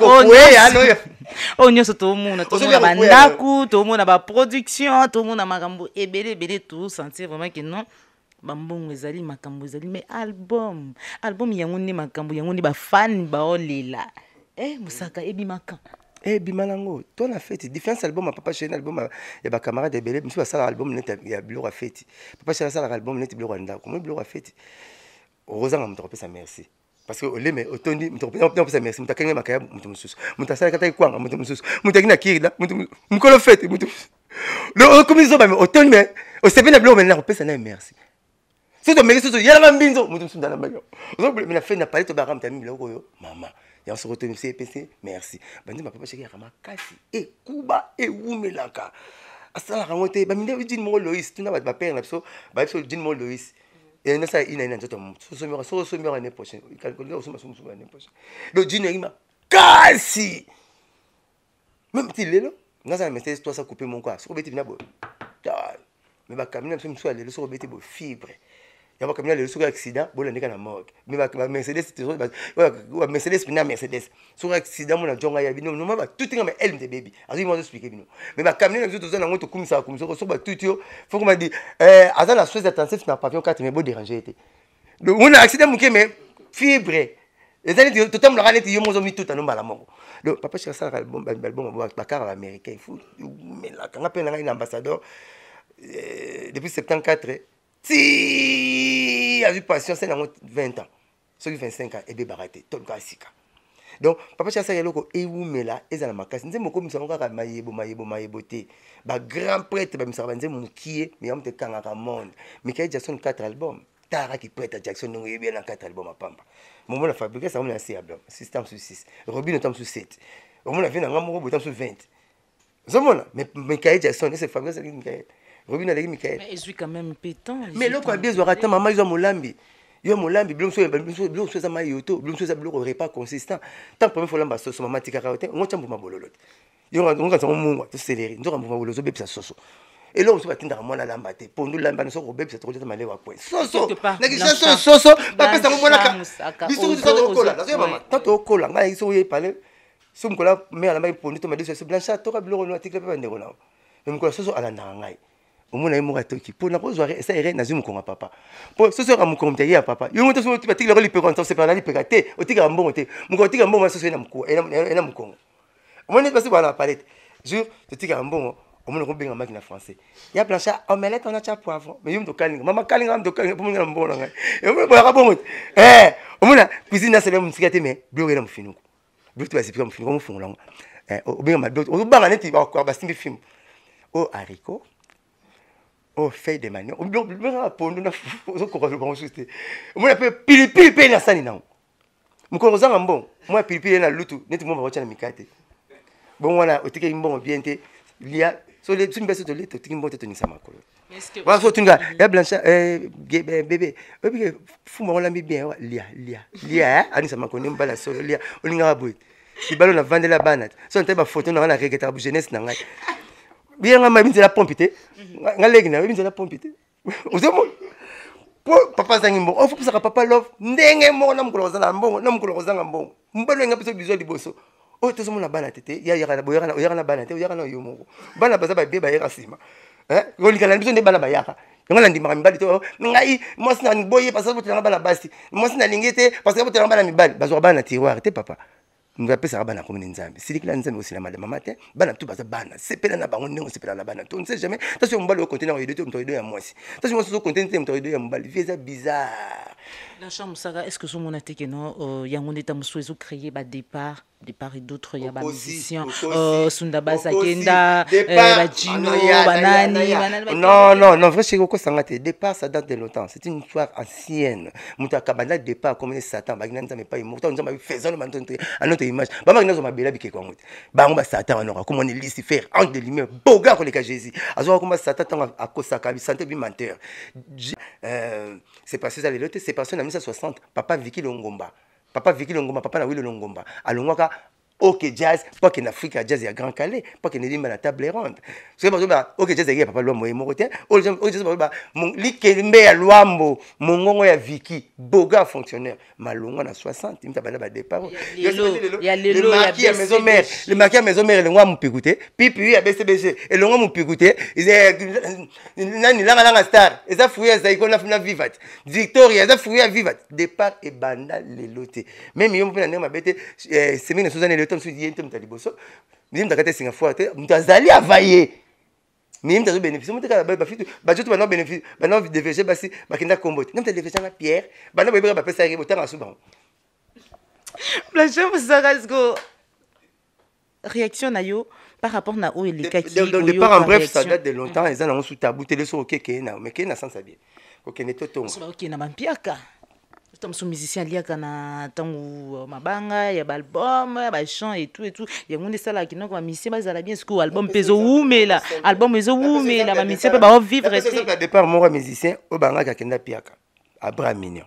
oh nyonso tout le monde tout le monde na bandaku tout le monde na ba production tout le monde na makambo ebele ebele tout sentir vraiment que non bambongo ezali makambo ezali mais album album yango ni makambo yango ni ba fan ba olela eh Moussaka ebimaka eh bimalango toi la fête différence album à papa chez album ya ba camarade ebele monsieur ça album net ya bilo a fête papa chez ça album net bilo randa comment bilo a fête heureusement me tromper ça merci parce que ole mais otondi mutopesa pesa merci mutakenge makaya mutu mususu mutasala kata kwanga mutu mususu mutakina kirida mutu mukolo fete mutu le comme ils ont mais otondi mais o sepena blo mais na pesa na merci c'est to merci to yala mbinzo mutu mususu ndana bayo o mais na fait na parler to ba ramta mimi loko yo mama ya se retourne C P C merci bandi ma papa cheki kama kasi e kuba e wumelaka asala rangote ba minde udin mo Loïs tuna ba ba père na so ba so udin mo Loïs. Et on a ça, il y a un autre monde. Ce sera ce sera l'année prochaine. Il calcule au sommet sommet l'année prochaine. Le dîner il m'a cassé. Même si il est là, on a ça, mais c'est toi ça couper mon corps. Sur le bêtise n'a pas. Mais ma camion, je me suis allé le sur le bêtise fibre. Il y a pas camion le sur accident, bon on est dans morgue. Mais ma Mercedes c'était ouais Mercedes puis na Mercedes. Sur accident mon jonga ya bino, non ma tout est mais elle me baby. Alors moi expliquer bino. Mais ma camion nous tous on a comme ça comme ça sur ba tout yo. Faut qu'on m'a dit euh avant la chose attentif na pavillon quatre mais beau déranger était. Donc on a accident mon mais fibre. Les années tout temps le ralet yo mo zomi tout en mbala moko. Donc papa cherche ça album album ba car américain il faut mais là quand on appelle un ambassadeur depuis soixante-quatorze si a vu passion c'est dans vingt ans ceux qui vingt-cinq ans et bé baraté tout le cas sika donc papa cherche ça yeloko e wumela ezala makasi nzembo ko misa ngaka mayebo mayebo mayebo te ba grand prêtre ba misa banze mukie mais on te kangaka monde Michael Jackson quatre albums Tara qui prête à Jackson non bien dans quatre albums à Pamba moment la fabriquer ça on a six albums système sur six Robin tombe sur sept on a vu dans ngamo botam sur vingt zomona mais Michael Jackson c'est fabriquer ça Michael Robin a Michael mais je suis quand même pétant mais le quoi bien zorata maman ils ont molambi yo molambi blum so blum so za mayoto blum so za blum repas consistant tant première fois lamba so maman tika kaote on tchambu mabololote yo on ka son mungu to céleri ndoka mvuma bolozo bepsa soso et là on se va tindra mona lamba te pour nous lamba so ko bepsa to jota malewa point soso na ki soso soso papa sa mona ka biso to to kola na maman tant kola ngai so ye parler so mkola me ala mai pondu to madi so blancha to ka blum no article pa ndeko na mkola soso ala na ngai omona ye moka toki po na ko zoare esa ere na zumu konga papa po so so ka mukomte ya papa yo moto so tipati le lipe kon se parler lipe kate otika mbongo te muko tika mbongo so so na mko ena mukongo omona basi bana palette jour otika mbongo omona ko benga maki na français ya plancha omelette on a cha poivron mais yum to kalinga mama kalinga am to kalinga po ngana mbongo ngai e omona ba ka bongo eh omona cuisine na sele musikate me bloquer na mfinuko bloquer ba sipika mfinuko mfungo eh obenga ma bloquer o banga neti ba kwa ba simbi film o haricot oh feuille de manioc on bien pondo na zo ko ko bon juste mo na pe pilipili pe na sani na mukolo zanga mbongo moi pilipili na lutu neti mo ba wacha na mikate bon wana otike mbongo bien te lia so les une baisse de lait otike mbongo te nisa makolo voilà faut tunga ya blancha eh bébé bébé fu mo la mi bien lia lia lia anisa makolo mbala solo lia olinga boy si balo na vendre la banate so on te ba photo na na regeta jeunesse na ngai bien nga ma binzela pompité nga legi na binzela pompité ozomo po papa zangi mbongo ofu kusaka papa love ndenge mo na mukolo zanga mbongo na mukolo zanga mbongo mbalo nga biso bizo liboso o tozo mona bana tete ya ya na boyaka na ya na bana tete ya na yo moko bana baza ba beba ya sima eh ngolika na biso nde bana bayaka nga ndima mibali to ngai mo sina boye parce que botela bana basi mo sina lingete parce que botela bana mibali bazo bana tiroir te papa nous appelons ça bana comme nzambe si les nzambe aussi la madame matin bana tout baza bana c'est pela na bango ndenge c'est pela na bana to on ne sait jamais ça c'est un mbali au conteneur de deux mto deux ya moisi ça c'est moi sur conteneur mto deux ya mbali c'est bizarre la chambre ça est-ce que son mon attaque non yango ndeta muswezo créer ba départ départ et d'autres ya ba musiciens euh Sundaba Sakenda ba Gino banani non non non vrai c'est quoi ça départ ça date de longtemps c'est une histoire ancienne muta kabanda départ comme Satan ba nganza mais pas immortel nous avons fait ça à notre image ba magna zo mabela bike kwa ngote ba ngomba Satan anoka comme on est Lucifer entre les lumières boga ko le ka Jésus azo comme Satan tanga akosaka bi santé bi menteur euh c'est passé ça les lotes c'est passé en mille neuf cent soixante papa Vicky Longomba papa Vicky Longomba papa na Willy Longomba alongwaka OK jazz pas qu'en Afrique jazz ya Grand Calais pas qu'en est la table ronde c'est pas ça OK jazz ya papa Luambo Moroté OK jazz ba mon likembe ya Luambo mongongo ya Vicky boga fonctionnaire malonga na soixante imta bana ba départ il y a le marquis à maison mère le marquis à maison mère le ngwa mupikuté pipi ya B C B G et le ngwa mupikuté nani langa langa star eza fouya za ikona funa vivat Victoria eza fouya vivat départ et banda les lotés même yo mpena ndema bete semaine suzane le temps sudi yente mtaliboso mimi mtakate Singapour te mtazali avaye mimi mtazo bénéficier mutaka ba fitu ba jotu bana bénéficier bana de V G basi bakenda kombote ngamta de V G na Pierre bana boyeba ba pesa yebo tanga suba la chambre ça go réaction na yo par rapport na o elika ki de départ en bref ça date de longtemps ils ont sous tabou télé sur OK na mais que na sans sabie OK ne toto OK na mampiaka comme son musicien liaka na tangu mabanga ya album ba chant et tout et tout ya ngonde sala ki noko musicien bazala bien ce que album pezo umela album ezo umela ba musicien ba vivre c'est au départ mon musicien au banga ka kenda piaka Abraham Mignon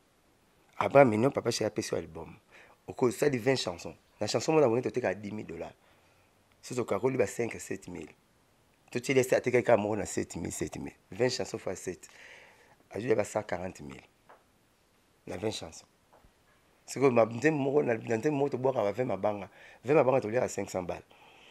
Abraham Mignon papa chez apé sur album au cause ça de vingt chansons la chanson mon abonné toté ka dix mille dollars c'est au carreau lui ba cinq à sept mille tout il est à te ka mo na sept mille sept mille vingt chansons fois sept a joué ba cent quarante mille na vingt chansons c'est que ma ndem mo na ndem mo to boka ba vingt mabanga vingt mabanga to lia à cinq cents balles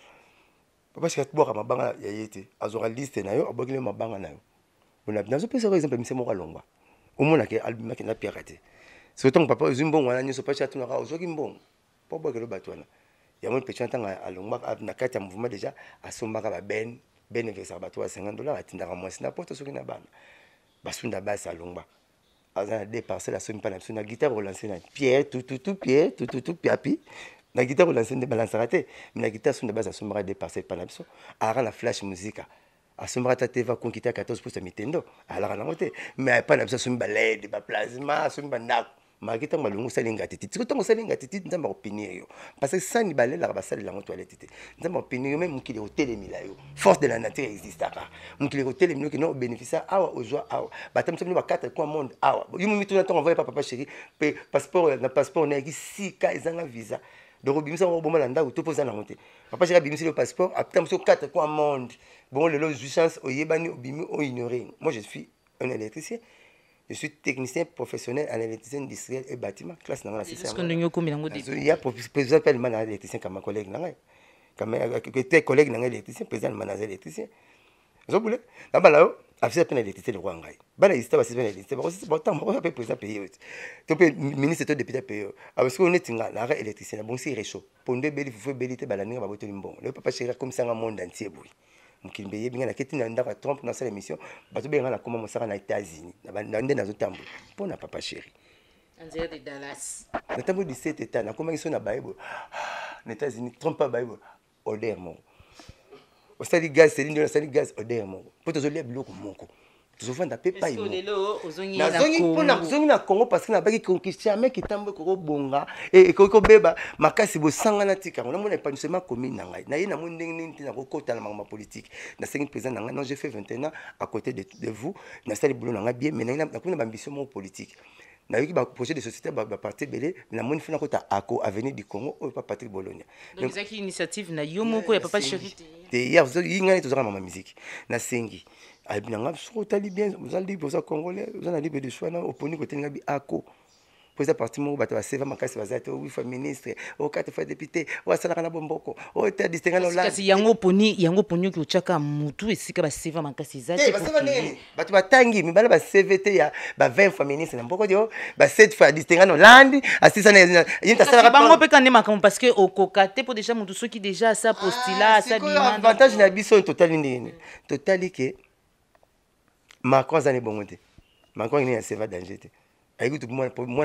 papa c'est que boka mabanga ya yete azora liste na yo abokile mabanga na yo on a dans par exemple monsieur mo kalongwa au mona ke album ki na piraté c'est autant papa zumbo wana nyoso pa chatu na ka ozoki mbongo po boka lo batwana ya mo petit tanga alongwa na kati ya mouvement déjà asombaka ba ben ben investir ba cinquante dollars atindaka moi na porte soki na bana basunda basa alongwa azana dépassé la somme pas la na guitare relancer na Pierre tout tout tout Pierre tout tout tout piapi na guitare relancer de balance raté mais la guitare sunda basa sombra dépassé pas la biso ara la flash musique a sombra tata va conquérir quatorze pour cent Nintendo ala na moté mais pas la biso somba L E D ba plasma somba nak ma guitare malungu salinga titi tout temps salinga titi nzamba opinion yo parce que ça ni balé la ba sala la toilette titi nzamba opinion même qui est au télé milayo force de la nature existe pas mon qui est au télé milayo qui non bénéficiaire awa aux joie awa ba tam somni ba quatre quoi monde awa yo mi tout temps envoyer papa chéri passeport na passeport na ki six ka ezanga visa donc bimisa ko bomala nda ou to posa na monter papa chéri bimisa le passeport a tam so quatre quoi monde bon le lot jouissance oyebani obimi o ignorer moi je suis un électricien. Je suis technicien professionnel en électricien industriel et bâtiment. Classe dans la système. Il y a président de manager électricien comme ma collègue nanga. Comme tes collègues nanga électricien, président de manager électricien. Vous voulez? Là-bas là, affaire peine électricité de Rwangai. Bala ici va c'est électricité. Bon temps, on peut président payer. Tu peux ministre de député payer. Parce qu'on est tinga na électricien. Bon c'est réchaud. Pour deux belli faut bellité balaninga ba boto bon. Le papa chéri comme ça dans le monde entier boui. Mukimbe bien na ketina ndaka Trump dans cette émission bato benga na koma mosaka na États-Unis na ndé na zotambo pona papa chéri Anzia de Dallas na tambo dix-sept états na koma iso na Bible na États-Unis Trump pas Bible odeur mon osali gaz selinde osali gaz odeur moko po tozolia biloko moko tozofanda pe pai nazongi mpona kozongi na Congo parce que nabaki jamais kitambo ekokobonga ekokobeba makasi bosangana tikanga namona épanouissement commune na ngai naye namoni ndenge nini te nakokota na makambo politique nasengi président na ngai non j'ai fait vingt et un ans à côté de, de vous nasali boulot na ngai bien mais nakomi na bambition moko politique nayoki baprojet de société baparti ebele namoni fona kota ako avenir du Congo oyo pa Patrick Bologna donc ezaki initiative na yo moko ya papa chéri te hier yi ngai tozaka mama musique nasengi abi nanga soko tali bien oza libre oza congolais oza na libre de choix na oponi côté ngabi ako poza parti moko bato baseva makasi baza te wi fa ministre o quatre fois député o asalaka na bomboko o te distinga na kasi yango oponi yango oponi ki ochaka mutu esika baseva makasi za te baseva nini bato batangi mibala ba C V T ya ba vingt fois ministre na mboko dio ba sept fois distinga na Hollande asisa na yinta sala bango pe kande makambo parce que okokate po déjà mutu soki déjà sa postila sa bima avantage na biso total ndini totali ke Macron zane bongo te Macron ni c'est va danger te ayutu moi moi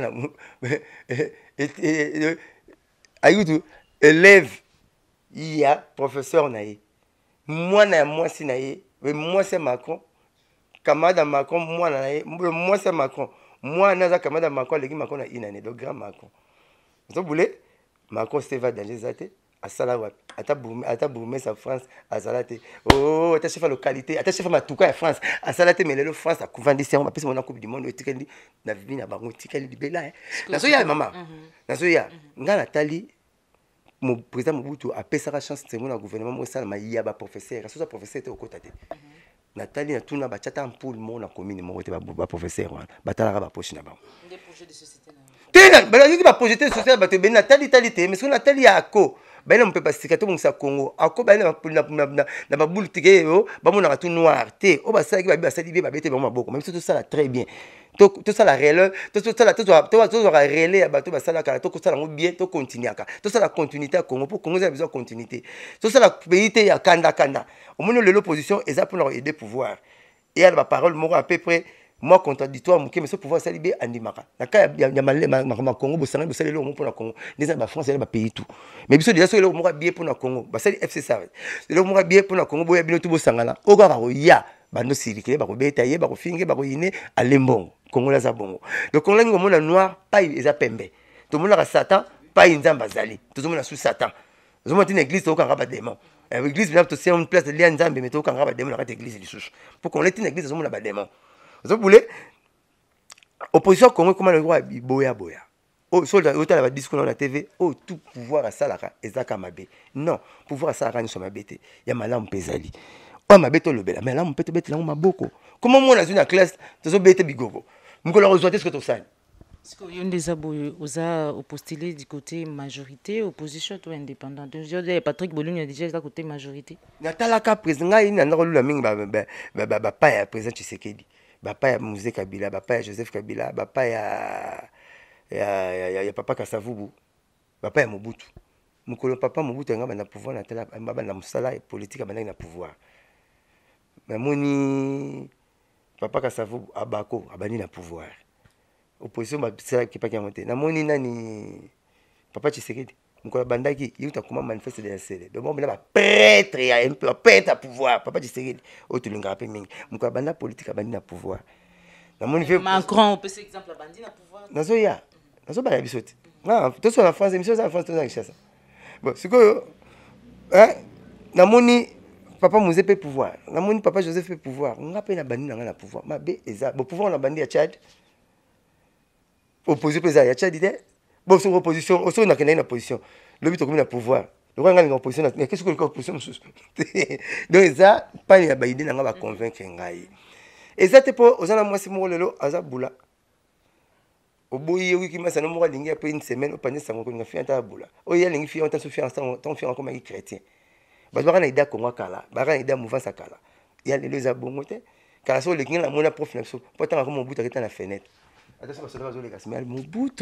ayutu élève il y a professeur naïe moi na moi si naïe moi c'est Macron camarade Macron moi naïe moi c'est Macron moi naza camarade Macron legi Macron na inane le grand Macron vous voulez Macron c'est va danger zate asala wapi ata bourme ata bourme sa France asala te oh ata chef localité ata chef matuka ya France asala te mais le France a couvandi serment parce que coupe du monde etikeli na vivi na bango etikeli libela na so ya mama na so ya nga Nathalie mon président Mobutu a pesaka chance c'est mon gouvernement mo sala ma ya ba professeur so sa professeur te okota te Nathalie na tuna ba chata pour mon na commune mo te ba professeur wana batala ba poche na bango des projets de société na tena ba yiki ba projet de société ba te ben Nathalie Nathalie mais ce Nathalie ya ko baina mpe basika to mongisa Congo ako baina na na na babulu tike yo bamona tout noir te o basala ki babi basali bien babete ba maboko même tout ça là très bien to to ça la réel to to ça là to to to relais ya bato basala kala to ko sala ngo bien to continuer aka to ça la continuité à Congo pour Congo ça a besoin de continuité to ça la pays te ya kanda kanda au moins l'opposition eza pour leur aider pouvoir et elle va parole moko à peu près moi contradictoire muke mais ce pouvoir ça libé andimaka na ka ya ma Congo bosanga bosala le pour na Congo déjà ba France ba pays tout mais biso déjà so le moko bien pour na Congo basali F C S le moko bien pour na Congo boya bino tout bosanga o ka ko ya bando sirikile ba ko beta ye ba ko finge ba ko yine alembongo Congo la za bongo donc Congo la ngomona noir pas eza pembe to mona ka Satan pas inzamba zali to mona sous Satan zo mona une église to ka ba démon l'église bien to c'est une place de lien nzambe mais to ka ba démon na église lisusu pour qu'on ait une église zo mona ba démon. Vous voulez opposition Congo comment le roi boya boya oh soldat autant la discours dans la T V oh tout pouvoir à salaka ezaka mabe non pouvoir à salaka ni so mabete ya malamu pezali oh mabete le bela mais là on peut te bete là maboko comment moi dans une classe to bete bigogo mukolo rezoiter ce que to sani est-ce que yon des aboy osa postulé du côté majorité opposition ou indépendant je Patrick Bologna a déjà côté majorité natalaka président ngai na ndolo mingi ba ba ba pa ya président Tshisekedi bapa ya Moïse Kabila, bapa ya Joseph Kabila, bapa ya ya ya, ya papa Kasavubu, bapa ya Mobutu. Mukolo papa Mobutu nga bana pouvoir na tela baba na musala politique bana na pouvoir. Mamoni papa Kasavubu abako abani na pouvoir. Opposition ba sala ki pa ki monter. Na moni nani papa Tshisekedi. Mukolo bandaki yuta kuma manifeste de la C D. Donc bon ba prêtre ya un peu prêtre à pouvoir papa Tshisekedi. O tulinga pe mingi. Mukolo banda politique abani na pouvoir. Na moni fait Macron on peut cet exemple bandi na pouvoir. Nazo ya. Nazo ba ya bisote. Na to so la France émission ça France to na richesse. Bon, c'est que hein na moni papa Moïse peut pouvoir. Na moni papa Joseph peut pouvoir. On appelle na bandi na pouvoir. Ma be eza. Bon pouvoir na bandi ya Tchad. Opposition président ya Tchad idée. Bon, c'est une opposition, aussi on a une opposition. Le but est de pouvoir. Le roi a une opposition, mais qu'est-ce que l'opposition? Donc ça, pas une idée, on va convaincre. Et ça, c'est pour, aux gens, moi, c'est mon lelo, Azaboula. Au bout, il y a eu qui m'a dit, moi, il y a une semaine, au panier, ça m'a dit, fait un taboula. Oh, il y a une fille, on t'a souffert ensemble, on fait encore un chrétien. Bah, il y a une idée, comment kala, bah, il y a une idée, mouvance à kala. Il y a les abongotés, car ça, les gens, la monnaie prof, pourtant, mon bout, arrêté à la fenêtre. Attention, ça va se les gars, mais mon bout,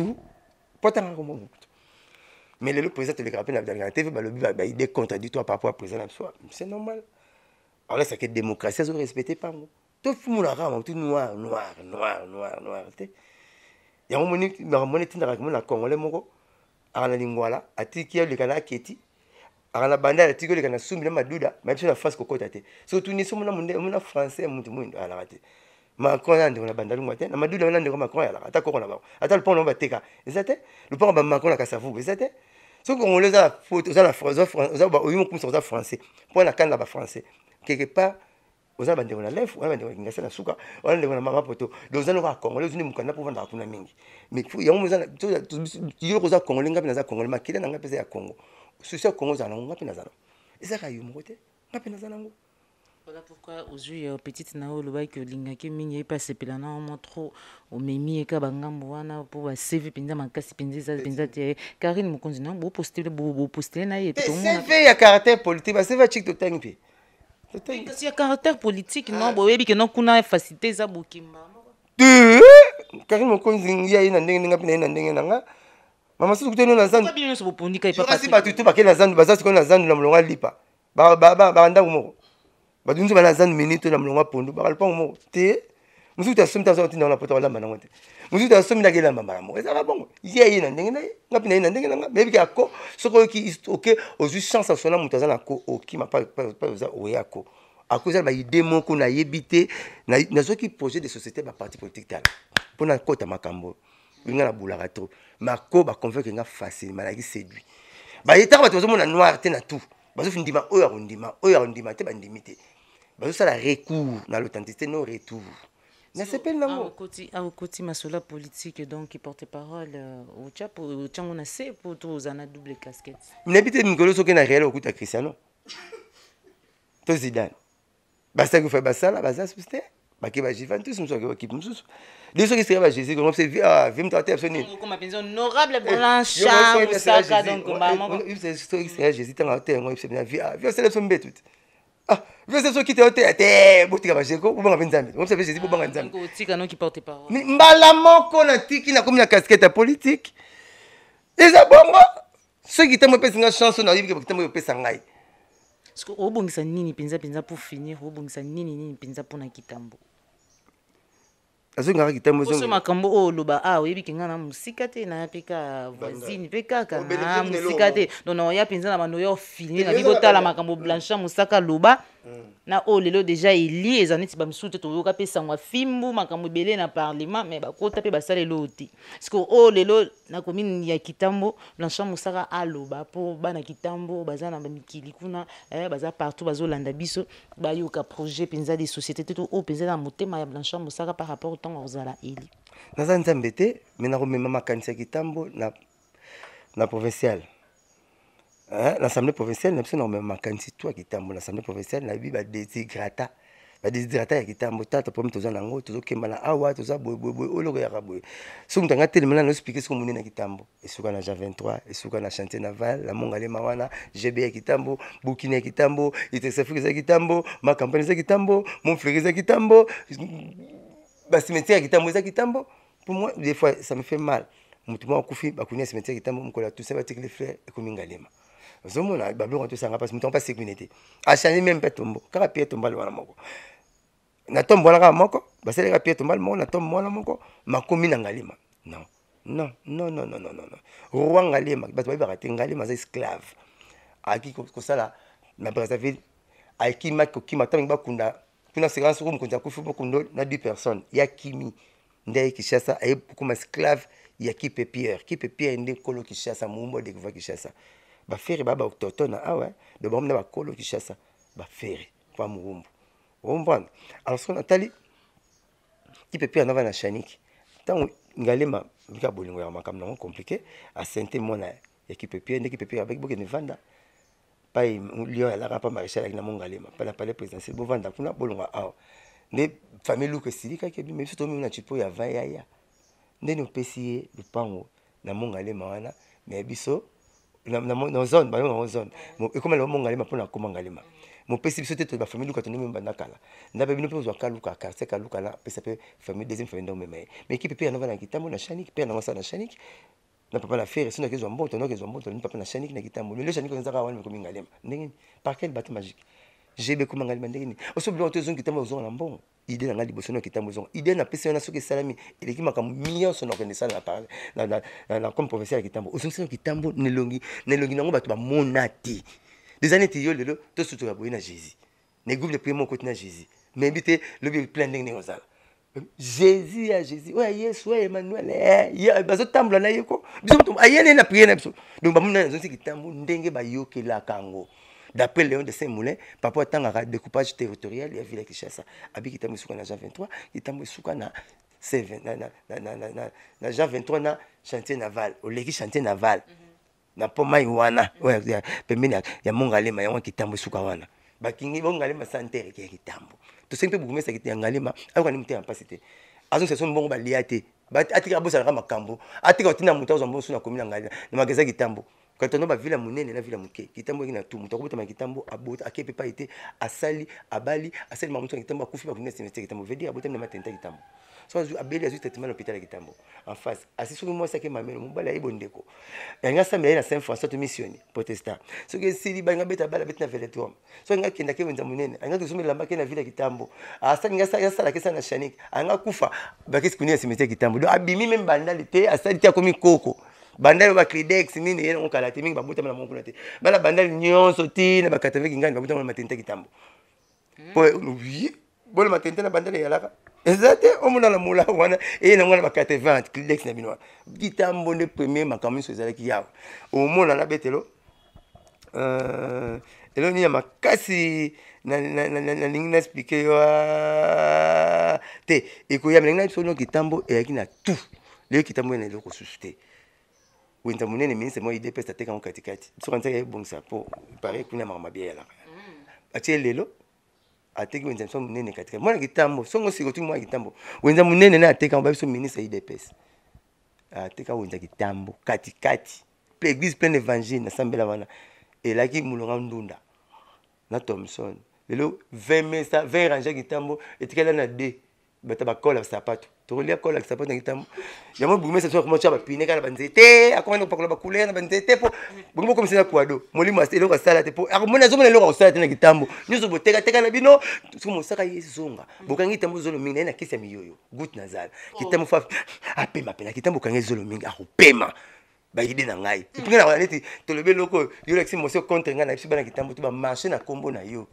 mais le président de l'État dans la T V, le but va idée contradictoire par rapport au président. C'est normal. Alors là, c'est que la démocratie, ils ne respectent pas. Tout le monde a tout noir, noir, noir, noir, noir. Il y a un moment où on est dans le Congolais, à la lingua là, à qui qui a le Canada qui est akana banda ya tiko lekana sumbi na maduda mais sur la face kokota te surtout ni somo na monde mona français mutu mundo ala te Macron na ndeko na banda lungu te na maduda na ndeko Macron ala ata koko na ba ata le pont na ba teka ezate le pont ba Macron na kasavu ezate so ko on les a photo za la français za ba oyimo comme ça français pour na kana ba français quelque part oza bande na lef wana bande ngasa na suka wana ndeko na mama poto doza no ka congolais zuni mukanda pour vanda kuna mingi mais yango moza yo ko za congolais ngapi na za congolais makile na ngapi ya Congo souci ya Congo za na ngapi na za eza ka yo mokote ngapi na za nango. Voilà pourquoi aujourd'hui petite nao le bail que lingaki mingi est passé pela na mo trop au memi e ka bangambo wana pour ba C V pinza makasi pinza za pinza te Karine Mukonzi na bo poster bo bo poster na ye to mo C V ya caractère politique ba C V chic to tangi parce y a caractère politique non bo yebi que non kuna facilité za bokimba Karine Mukonzi ya ina ndenge ngapi na ina ndenge nanga mama suku teno na zandu bien so bopondika e papa si batutu ba ke na zandu baza siko na zandu na mlonga lipa ba ba ba ndangu moko badunzi bana zandu minute na mlonga pondu ba kalpa moko te musuku ta somta zo tinda na poto wala manango te musuku ta somta ngela mama mo eza ba bongo ye ina ndenge na ngapi na ina ndenge nanga mebi ka ko soko ki ok ozu chance sona mutaza na ko oki ma pa pa oza oyako akoza ba idée moko na yebite na nazoki projet de société ba parti politique tala pona kota makambo binga na bulaka trop mako ba convaincre nga facile malaki séduit ba yetaka bato bazomona noir te na tout bazo findima oyo arondima oyo arondima te bandimi te bazo sala recours na l'authenticité no retour na sepel nango côté à côté masola politique donc qui porte parole au chap au chango na c'est pour tous en double casquette n'habite Nicolas soki na réel okuta Cristiano to Zidane basta que fait basala basa subste baki ba Juventus muso ke équipe muso des ceux qui seraient ba Jésus comme c'est ah vim tata absolument comme appelle honorable Blanchard Moussaka donc maman il c'est ceux qui seraient Jésus tant hôtel on c'est bien via via sélection bet tout ah via ceux qui te hôtel te botika ba Jésus ko ba nzambe on c'est Jésus ko ba nzambe ko tika no qui porte parole mbala moko na tiki na comme na casquette politique eza bongo ceux qui t'aiment pesa chance na yibi que t'aiment pesa ngai est-ce que obongisa nini pinza pinza pour finir obongisa nini nini pinza pour na kitambo azo ngaka kitambo zo makambo o loba ah oyebi kinga na musika te na peka voisine peka kana musika te donc na ya pinza na bando yo finir na bikotala makambo Blanchard Moussaka loba na o lelo déjà eli ezaniti ba misutu to yoka pesa ngwa fimbu makambo belé na parlement mais ba kota pe ba sala loti parce que o lelo na commune ya Kitambo Blanchard Moussaka aloba pour bana Kitambo bazana ba mikili kuna eh baza partout bazolanda biso ba yoka projet pinza des sociétés tout o pinza na motema ya Blanchard Moussaka par rapport au temps ozala eli naza nzambe te mais na komema makanisa Kitambo na na provincial. L'Assemblée provinciale, nous avons même l'Assemblée provinciale, nous avons des déshydratats. Des déshydratats qui sont tata pour nous nango, tous qui mana awa, tous boy boy boy, olo ya raboy. Si nous avons tellement nous expliquer ce que nous na Kitambo. Et ce qu'on a déjà vingt-trois, et ce qu'on a chanté naval, la Mongale Mawana, G B Kitambo, Burkina Kitambo, Itexafrique Kitambo, ma campagne Kitambo, mon frère Kitambo, bah cimetière Kitambo Kitambo. Pour moi, des fois, ça me fait mal. Mutumo akufi, bakunia cimetière Kitambo, mukola tout ça va te les fleurs et comme Ngalema. Zomona bablo to sanga parce muton pas sécurité a changer même pas tombo kaka pied tombal wana moko na tombo wana moko basele ka pied tombal moko na tombo wana moko makomi na Ngalema non non non non non non non roi Ngalema bato ba ba Ngalema za esclave aki ko sala na Brazzaville aki mat ko kima tangi ba kunda kuna séquence ko mkonza ko fubo kundo na dix personnes ya kimi ndai Kishasa ay comme esclave ya ki Pierre ki Pierre ndi kolo Kishasa mumbo de kwa Kishasa ba fere baba autochtone ah ouais de bon na ba kolo Kishasa ba fere kwa mumbu omba alors ce qu'on a tali qui peut pas na chanik tant Ngalema bika bolingo ya makamna compliqué a sente mona équipe pia ndiki pia avec beaucoup de vanda pas lion la rapa maréchal na Ngalema pas la palais présidentiel bo vanda kuna bolonga ah ne famille luke silika ke bi mais surtout na chipo ya vaya ya ndeni opesi le pango na Ngalema wana mais biso na na zone ba na zone e comme le Ngalema pour na koma Ngalema mon pesi biso te ba famille luka to nimba nakala ndabe bino pe zo kaluka quartier kaluka la pesa pe famille deuxième famille ndo meme mais qui peut na na Kitambo na chanik pe na masa na chanik na papa la faire sinon que zo mboto no que zo mboto ni papa na chanik na Kitambo le chanik nzaka wana ko Ngalema ndenge par quel bateau magique j'ai be kuma Ngalema ndenge oso bilo to zo Kitambo zo na mbongo idée na ngali bosono Kitambo zo idée na pesa na soki salami ele ki makam million son organisation na parler na na na comme professeur Kitambo oso Kitambo nelongi nelongi nango bato ba monati des années yo lelo to surtout la boyina Jésus ne groupe de prière côté na Jésus mais bité le plein ndenge ozala Jésus à Jésus ouais Yesu ouais Emmanuel eh ya bazo tambla na yeko biso mutu ayene na prière na biso donc bamuna nzo kitambo ndenge bayokela kango d'après Léon de Saint-Moulin par rapport à un découpage territorial il y a ville qui chasse abi kitambo suka na Jean vingt-trois kitambo suka na C vingt na na na na na Jean vingt-trois na chantier naval au leki chantier naval na poma iwana ouais pembeni ya mongalema ya kitambo suka wana bakingi bongalema santere ki kitambo to sempre bukume sa kitambo ngalema ako ni mute en pasité azo se son bongo baliate ba atika bosa ka makambo atika otina muta zo mboso na komina ngalema na magaza kitambo quand on va villa munene na villa muke kitambo ina tu muta kobota kitambo abota akepe pa ite asali abali asali mamuto kitambo akufi ba kunesi mete kitambo vedia abota na matenta kitambo so abeli azu traitement l'hôpital kitambo en face asiso mo sa ke mamelo mobala ibondeko yanga samela na Saint François to missionné protestant so ke sili ba ngabeta bala betna veletom so nga kenda ke wenza munene anga to somela mbake na villa kitambo asali nga sa sala ke sana shanik anga kufa ba ke sikunia simete kitambo do abimi même bandali te asali tia komi koko bandali ba Clidex nini yena onkalate mingi babuta na monko na te bala bandali nyonso ti na bakatave ngani babuta na matenta kitambo po oui bon matenta na bandali yalaka exacte omuna la mula wana e na ngwana ba quatre-vingts Clidex na binoa kitambo ne premier makamisi ezalaki yawo omona na betelo euh elo ni ya makasi na na na na lingi na expliquer yo te eko ya mlinga biso kitambo e yakina tout le kitambo na loko susute winta munene ministre mo I D P S tateka katikati so kanza ya bongsa po pare kuna mama bia la atie lelo ateki winta so munene katikati mwana kitambo songo siko tu mwana kitambo winta munene na ateka ba biso ministre I D P S ateka winta kitambo katikati l'église plein évangile na sambela wana elaki mulonga ndunda na Thomson lelo vingt mesa vingt rangé kitambo etikala na D bata bakola sapato tolia kola sapato na kitambo yamo bume sa so komocha ba pine kana banzete akomana pakola ba couleur na banzete po bungo comme ça kwado molimo aselo ka sala te po akomona zo mona lo ka sala te na kitambo nyozo boteka teka na bino sumo saka yesonga bokangi kitambo zolo mingi na kisa miyoyo gut nazala kitambo fa apema pena kitambo kangi zolo mingi akopema ba ide na ngai ipinga na neti tolobe loko yo lexi moso contre nga na biso bana kitambo to ba marché na kombo na yo.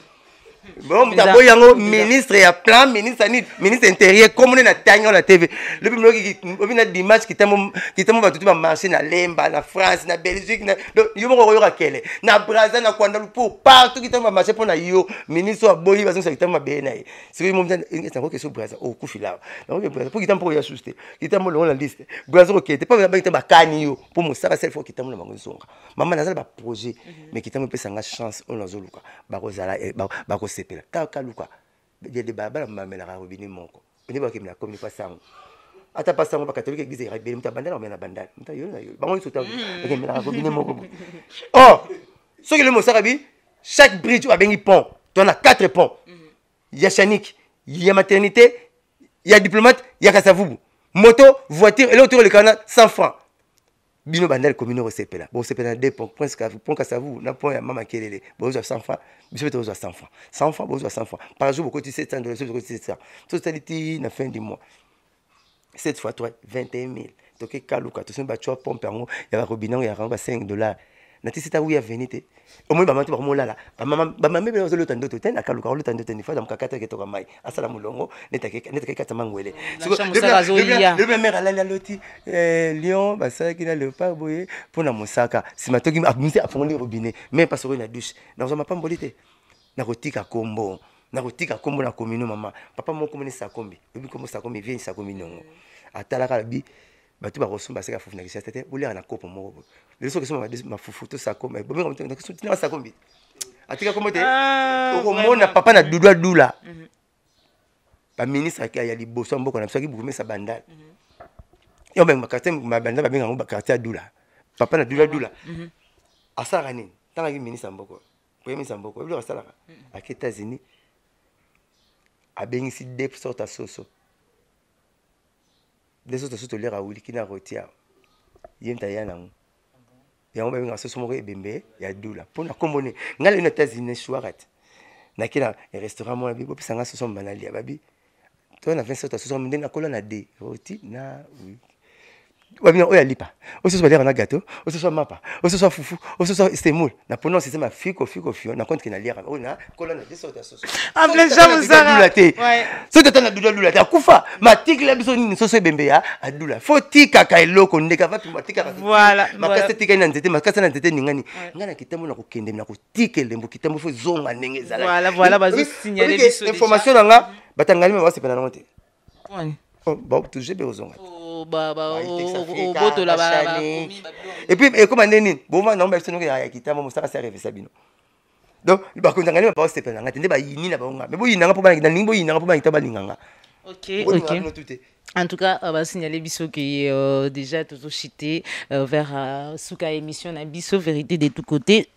Bon, d'abord, il y a un ministre, il y a plein de ministres, ministre intérieur, comme on est dans la T V. Le premier qui a des matchs qui t'ont tout marché dans l'Emba, dans France, dans Belgique, il y a un quel na Brazza, na Kuala-Lumpur, partout qui t'ont marché pour na yo, ministre Aboyi, parce que ça t'ont bien. C'est que mon c'est encore question Brazza, au coup filao. Donc pour qui t'ont pour y ajuster, qui t'ont dans la liste. Brazza OK, t'es pas bien t'es ba kanio pour mon ça c'est fois qui t'ont dans ma zonga. Maman na ça ba projet, mais qui t'ont peu ça chance on azoluka. Ba kozala ba sepela kaka luka de de baba mamela ka robini moko oni ba kemla comme ni pas sango ata pas sango ba catholique église ya beli muta bandana na bandana muta yo na yo ba ngoni sota kemla ka robini moko oh ce que le mot sarabi chaque bridge a bengi pont tu as quatre ponts il y a chanik il y a maternité il y a diplomate il y a kasavubu moto voiture et l'autre le canal cent francs bino bandal commune resepela bon sepela deux ponts presque pont kasavubu na pont ya mama kelele bon cent francs monsieur peut cent francs cent francs besoin cent francs par jour beaucoup sept cents dollars beaucoup sept cents totalité na fin du mois sept fois trois vingt et un mille donc kaluka to semba chwa pompe yango ya robinet ya ramba cinq dollars na tisita oui ya venite au moins ba matu ba molala ba mama ba mama be zo tando to tena kaluka lo tando tena fa da mkakata ke to mai asala mulongo netake netake kata mangwele le le mère ala la loti lion ba ça qui na le pas boye pour na mosaka si matoki akumisi afongoli robinet même pas sur une douche na zo mapa mbolite na kotika kombo na kotika kombo na komino mama papa moko moni sakombi ebi kombo sakombi vient sakombi nongo atala kala bi batu ba rosumba seka fufu na kisa tete bolera na kopo moko le so que ma ma fufu to sakombi bomi ko na kisu tina sakombi atika kombo te ko mona papa na dudwa dula ba ministre ki ya liboso mboko na biso ki bukume sa bandal yo ben makate ma bandal ba benga ngo bakate dula papa na dudwa dula asara nini tanga ki ministre mboko premier mboko bilo asala a États-Unis a bengisi deux sortes de soso deux autres soso lera wuli kina rotia yenta yana ngo yango ba benga soso moko ebembe ya dula pona kombone ngale na États-Unis chouarat na kila restaurant mo bi bopisa nga soso banali ya babi to na vingt sortes de soso ndena kola na de roti na oui Wabina oya lipa. Oso so balera na gâteau, oso so mapa, oso so fufu, oso so semoule. Na pendant c'est ma fille ko fille ko fille, na compte que na liera. On a colonne de sorte sauce. En plein champ ça. Ouais. Ce que tu as doula doula, akufa. Ma tique la biso ni soso bembe ya adula. Faut tika ka eloko ndeka va pima tika. Voilà. Ma kasa tika na nzete, ma kasa na nzete ningani. Ngana kitambo na ko kende na ko tike lembo kitambo fo zonga ndenge zala. Voilà, voilà, bazo signaler biso. Information nga batangani ma basi pena na ngote. Ouais. Bon, toujours bien aux ongles. Bah, bah, au bout la bas. Et puis, et comme un nini, bon, moi, non, mais c'est nous qui avons quitté, moi, ça va servir ça, bino. Donc, bah, quand on a pas c'est pas là, attendez, bah, il n'y a pas, mais bon, il n'y a pas pour dans limbo, il n'y a pas pour dans limbo. Ok, ok. En tout cas, on va signaler Bisso qui est euh, déjà tout chité euh, vers euh, Souka émission na Bisso vérité de tous côtés.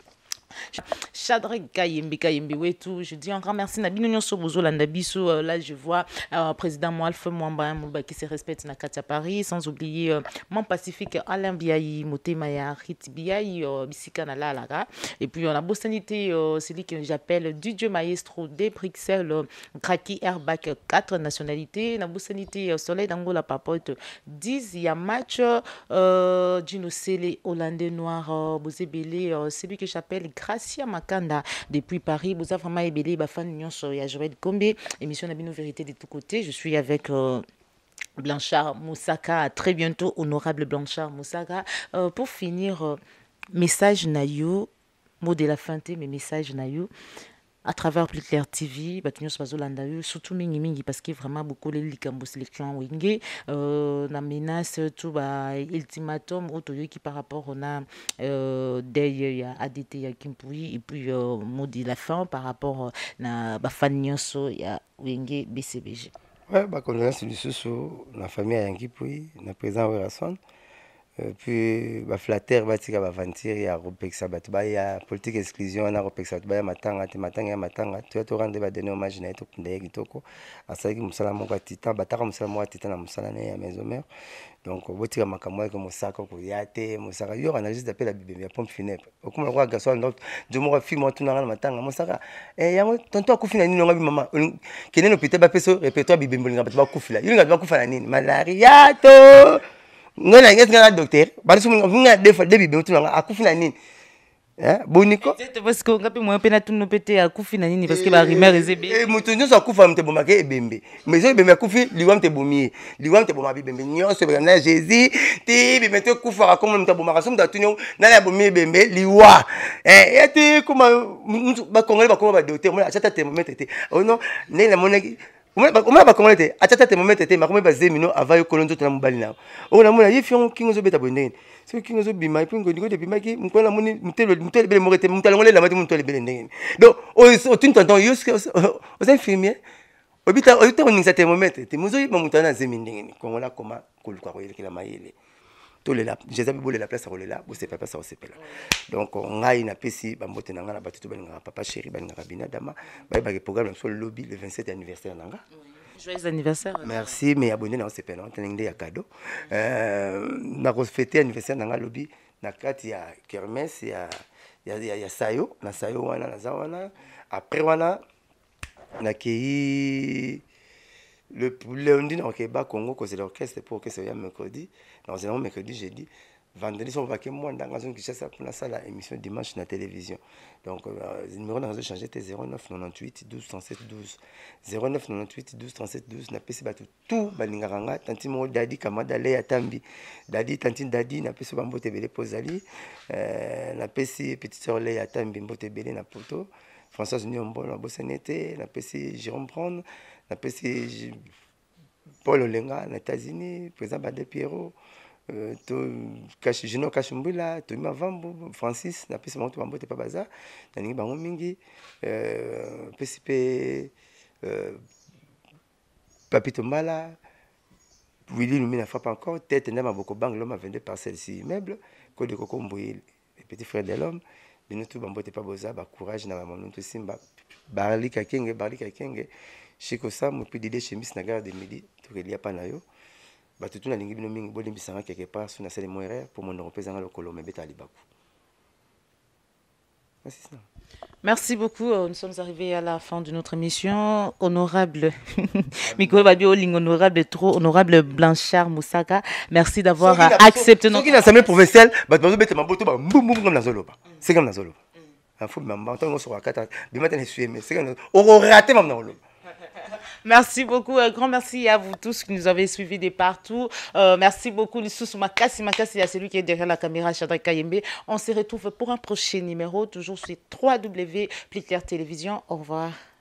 Shadrack Kayembe Kayembe Wetu, je dis encore merci Nabino Nyonso Bozolanda Bisso. Euh, là je vois euh, président Moalfe Mwamba Mwamba qui se respecte na Katia Paris, sans oublier euh, mon Pacifique Alain Biayi Motema ya Hit Biayi euh, Bisika na Lalaga. Et puis on a Bosanité, euh, celui que j'appelle Didier Maestro des Bruxelles, euh, Kraki Airback quatre nationalités. Na Bosanité euh, Soleil d'Angola Papote dix, il y a match euh, Gino Sele Hollandais Noir euh, Bozebele, euh, celui que j'appelle Gracia Makanda depuis Paris. Vous avez vraiment ébélé, Bafan Union sur Joël Kombe, émission Nabino Vérité de tous côtés. Je suis avec euh, Blanchard Moussaka. À très bientôt, honorable Blanchard Moussaka. Euh, pour finir, euh, message Nayo, mot de la fin, mais message Nayo. À travers Plus Clair T V, Batunios Bazolanda, surtout Mingi Mingi, parce que vraiment beaucoup de Likambo sélection Wenge, la menace, tout bah, ultimatum, autour qui par rapport on a des A D T, Kimpoui, et puis mot de la fin par rapport à Bafanioso, il y a Wenge B C B G. Ouais, bah, condoléances sur le sous la famille à Yankipoui, la président Werason. Euh, puis bah flatter bah tika bah ventir ya repexa bah bah ya politique exclusion na repexa bah ya matanga te matanga ya matanga tu as to rendre bah donner hommage na to kunde kitoko asaki musala moko titan bah taka musala moko titan na musala na ya maison mère donc botika makamwa ko musaka ko yate musaka yo on a juste appelé la bible ya pompe funèbre okuma ko garçon donc je mo fi mo tuna na matanga musaka eh yango tonto akufina nini ngabi mama keneno pite ba peso répétoire bible ngolinga ba kufila yolinga ba kufana nini malaria to ngana ngesi ngana docteur bari sumu ngunga defa debi be mutuna akufina nini eh boniko c'est parce que ngapi mo pena tunu pete akufina nini parce que ba rumeur ezebe eh mutu nyo akufa mte bomake ebembe mais so ebembe akufi liwa mte bomie liwa mte bomaba bembe nyonso be na Jésus ti be mete kufa comme mte bomaka so mta tunyo na ya bomie bembe liwa eh eti kuma ba kongole ba kuma ba docteur mo achata thermomètre te oh non ne la monaki Oma ba kongole te atata thermomètre te makome ba zemino ava yo kolonzo tona mobali na ona mona yifion kingo zo beta bondeni so kingo zo bima ipi ngo ngo de bima ki mkola moni mutelo mutelo bele morete mutelo ngole la mati mutelo bele ndeni donc o tin tonton yo aux infirmiers obita obita on sa thermomètre te muzo yiba mutana zemi ndeni kongola koma koluka ko yelekela mayele to le la jésus bole la place à là bo c'est pas ça c'est pas là donc ngai na pesi ba mbote na nga na batutu balinga papa chéri balinga kabina dama ba ba programme sur le lobby le vingt-sept anniversaire nanga. Joyeux anniversaire. Merci, mais abonné dans ce pays, on a des cadeaux. Euh, na fêté anniversaire dans le lobby, na kati ya kermesse ya ya ya sayo, na sayo wana na zawana. Après wana na kei le lundi na Keba Congo que c'est l'orchestre pour que c'est mercredi. Non, c'est mercredi, jeudi. Vendredi, on va que moi dans la zone qui cherche pour la salle émission dimanche na télévision. Donc le numéro dans changer c'était zéro neuf quatre-vingt-huit douze trente-sept douze zéro neuf quatre-vingt-huit douze trente-sept douze na pesi batu tout balingaranga tanti mo dadi kamada le atambi dadi tanti dadi na pesi bambote belé pozali euh na pesi petite sœur le atambi mbote belé na poto Françoise Nyombo na bosanete na pesi Jérôme Brown na pesi Paul Olenga na États-Unis président Bade Pierrot Euh, to kashi jino kashimbula to mavambo Francis na pesi monto bambote pa baza na ningi bango mingi euh pesi pe euh Papito Mala Willy Lumina frappe encore tête na maboko bang l'homme a vendu parcelle si immeuble ko de koko mboyi les petits frères de l'homme bino to bambote pa boza ba courage na mamono to simba barli kakenge barli kakenge Chiko Sam puis Didé chemise na gare de midi to relia pa na yo batutu na lingi bino mingi bolimbisanga quelque part sur na sele moire pour mon représentant le kolome beta libaku. Merci ça. Merci beaucoup. Nous sommes arrivés à la fin de notre émission. Honorable, Miko Babi Oling, honorable trop, honorable Blanchard Moussaka, merci d'avoir accepté notre. Ce qui est l'Assemblée provinciale, c'est comme Nazolo. Merci beaucoup, un grand merci à vous tous qui nous avez suivis de partout. Euh, merci beaucoup, Lissous Makassi Makassi, à celui qui est derrière la caméra, Chadra Kayembe. On se retrouve pour un prochain numéro, toujours sur w w w point plitter télévision. Au revoir.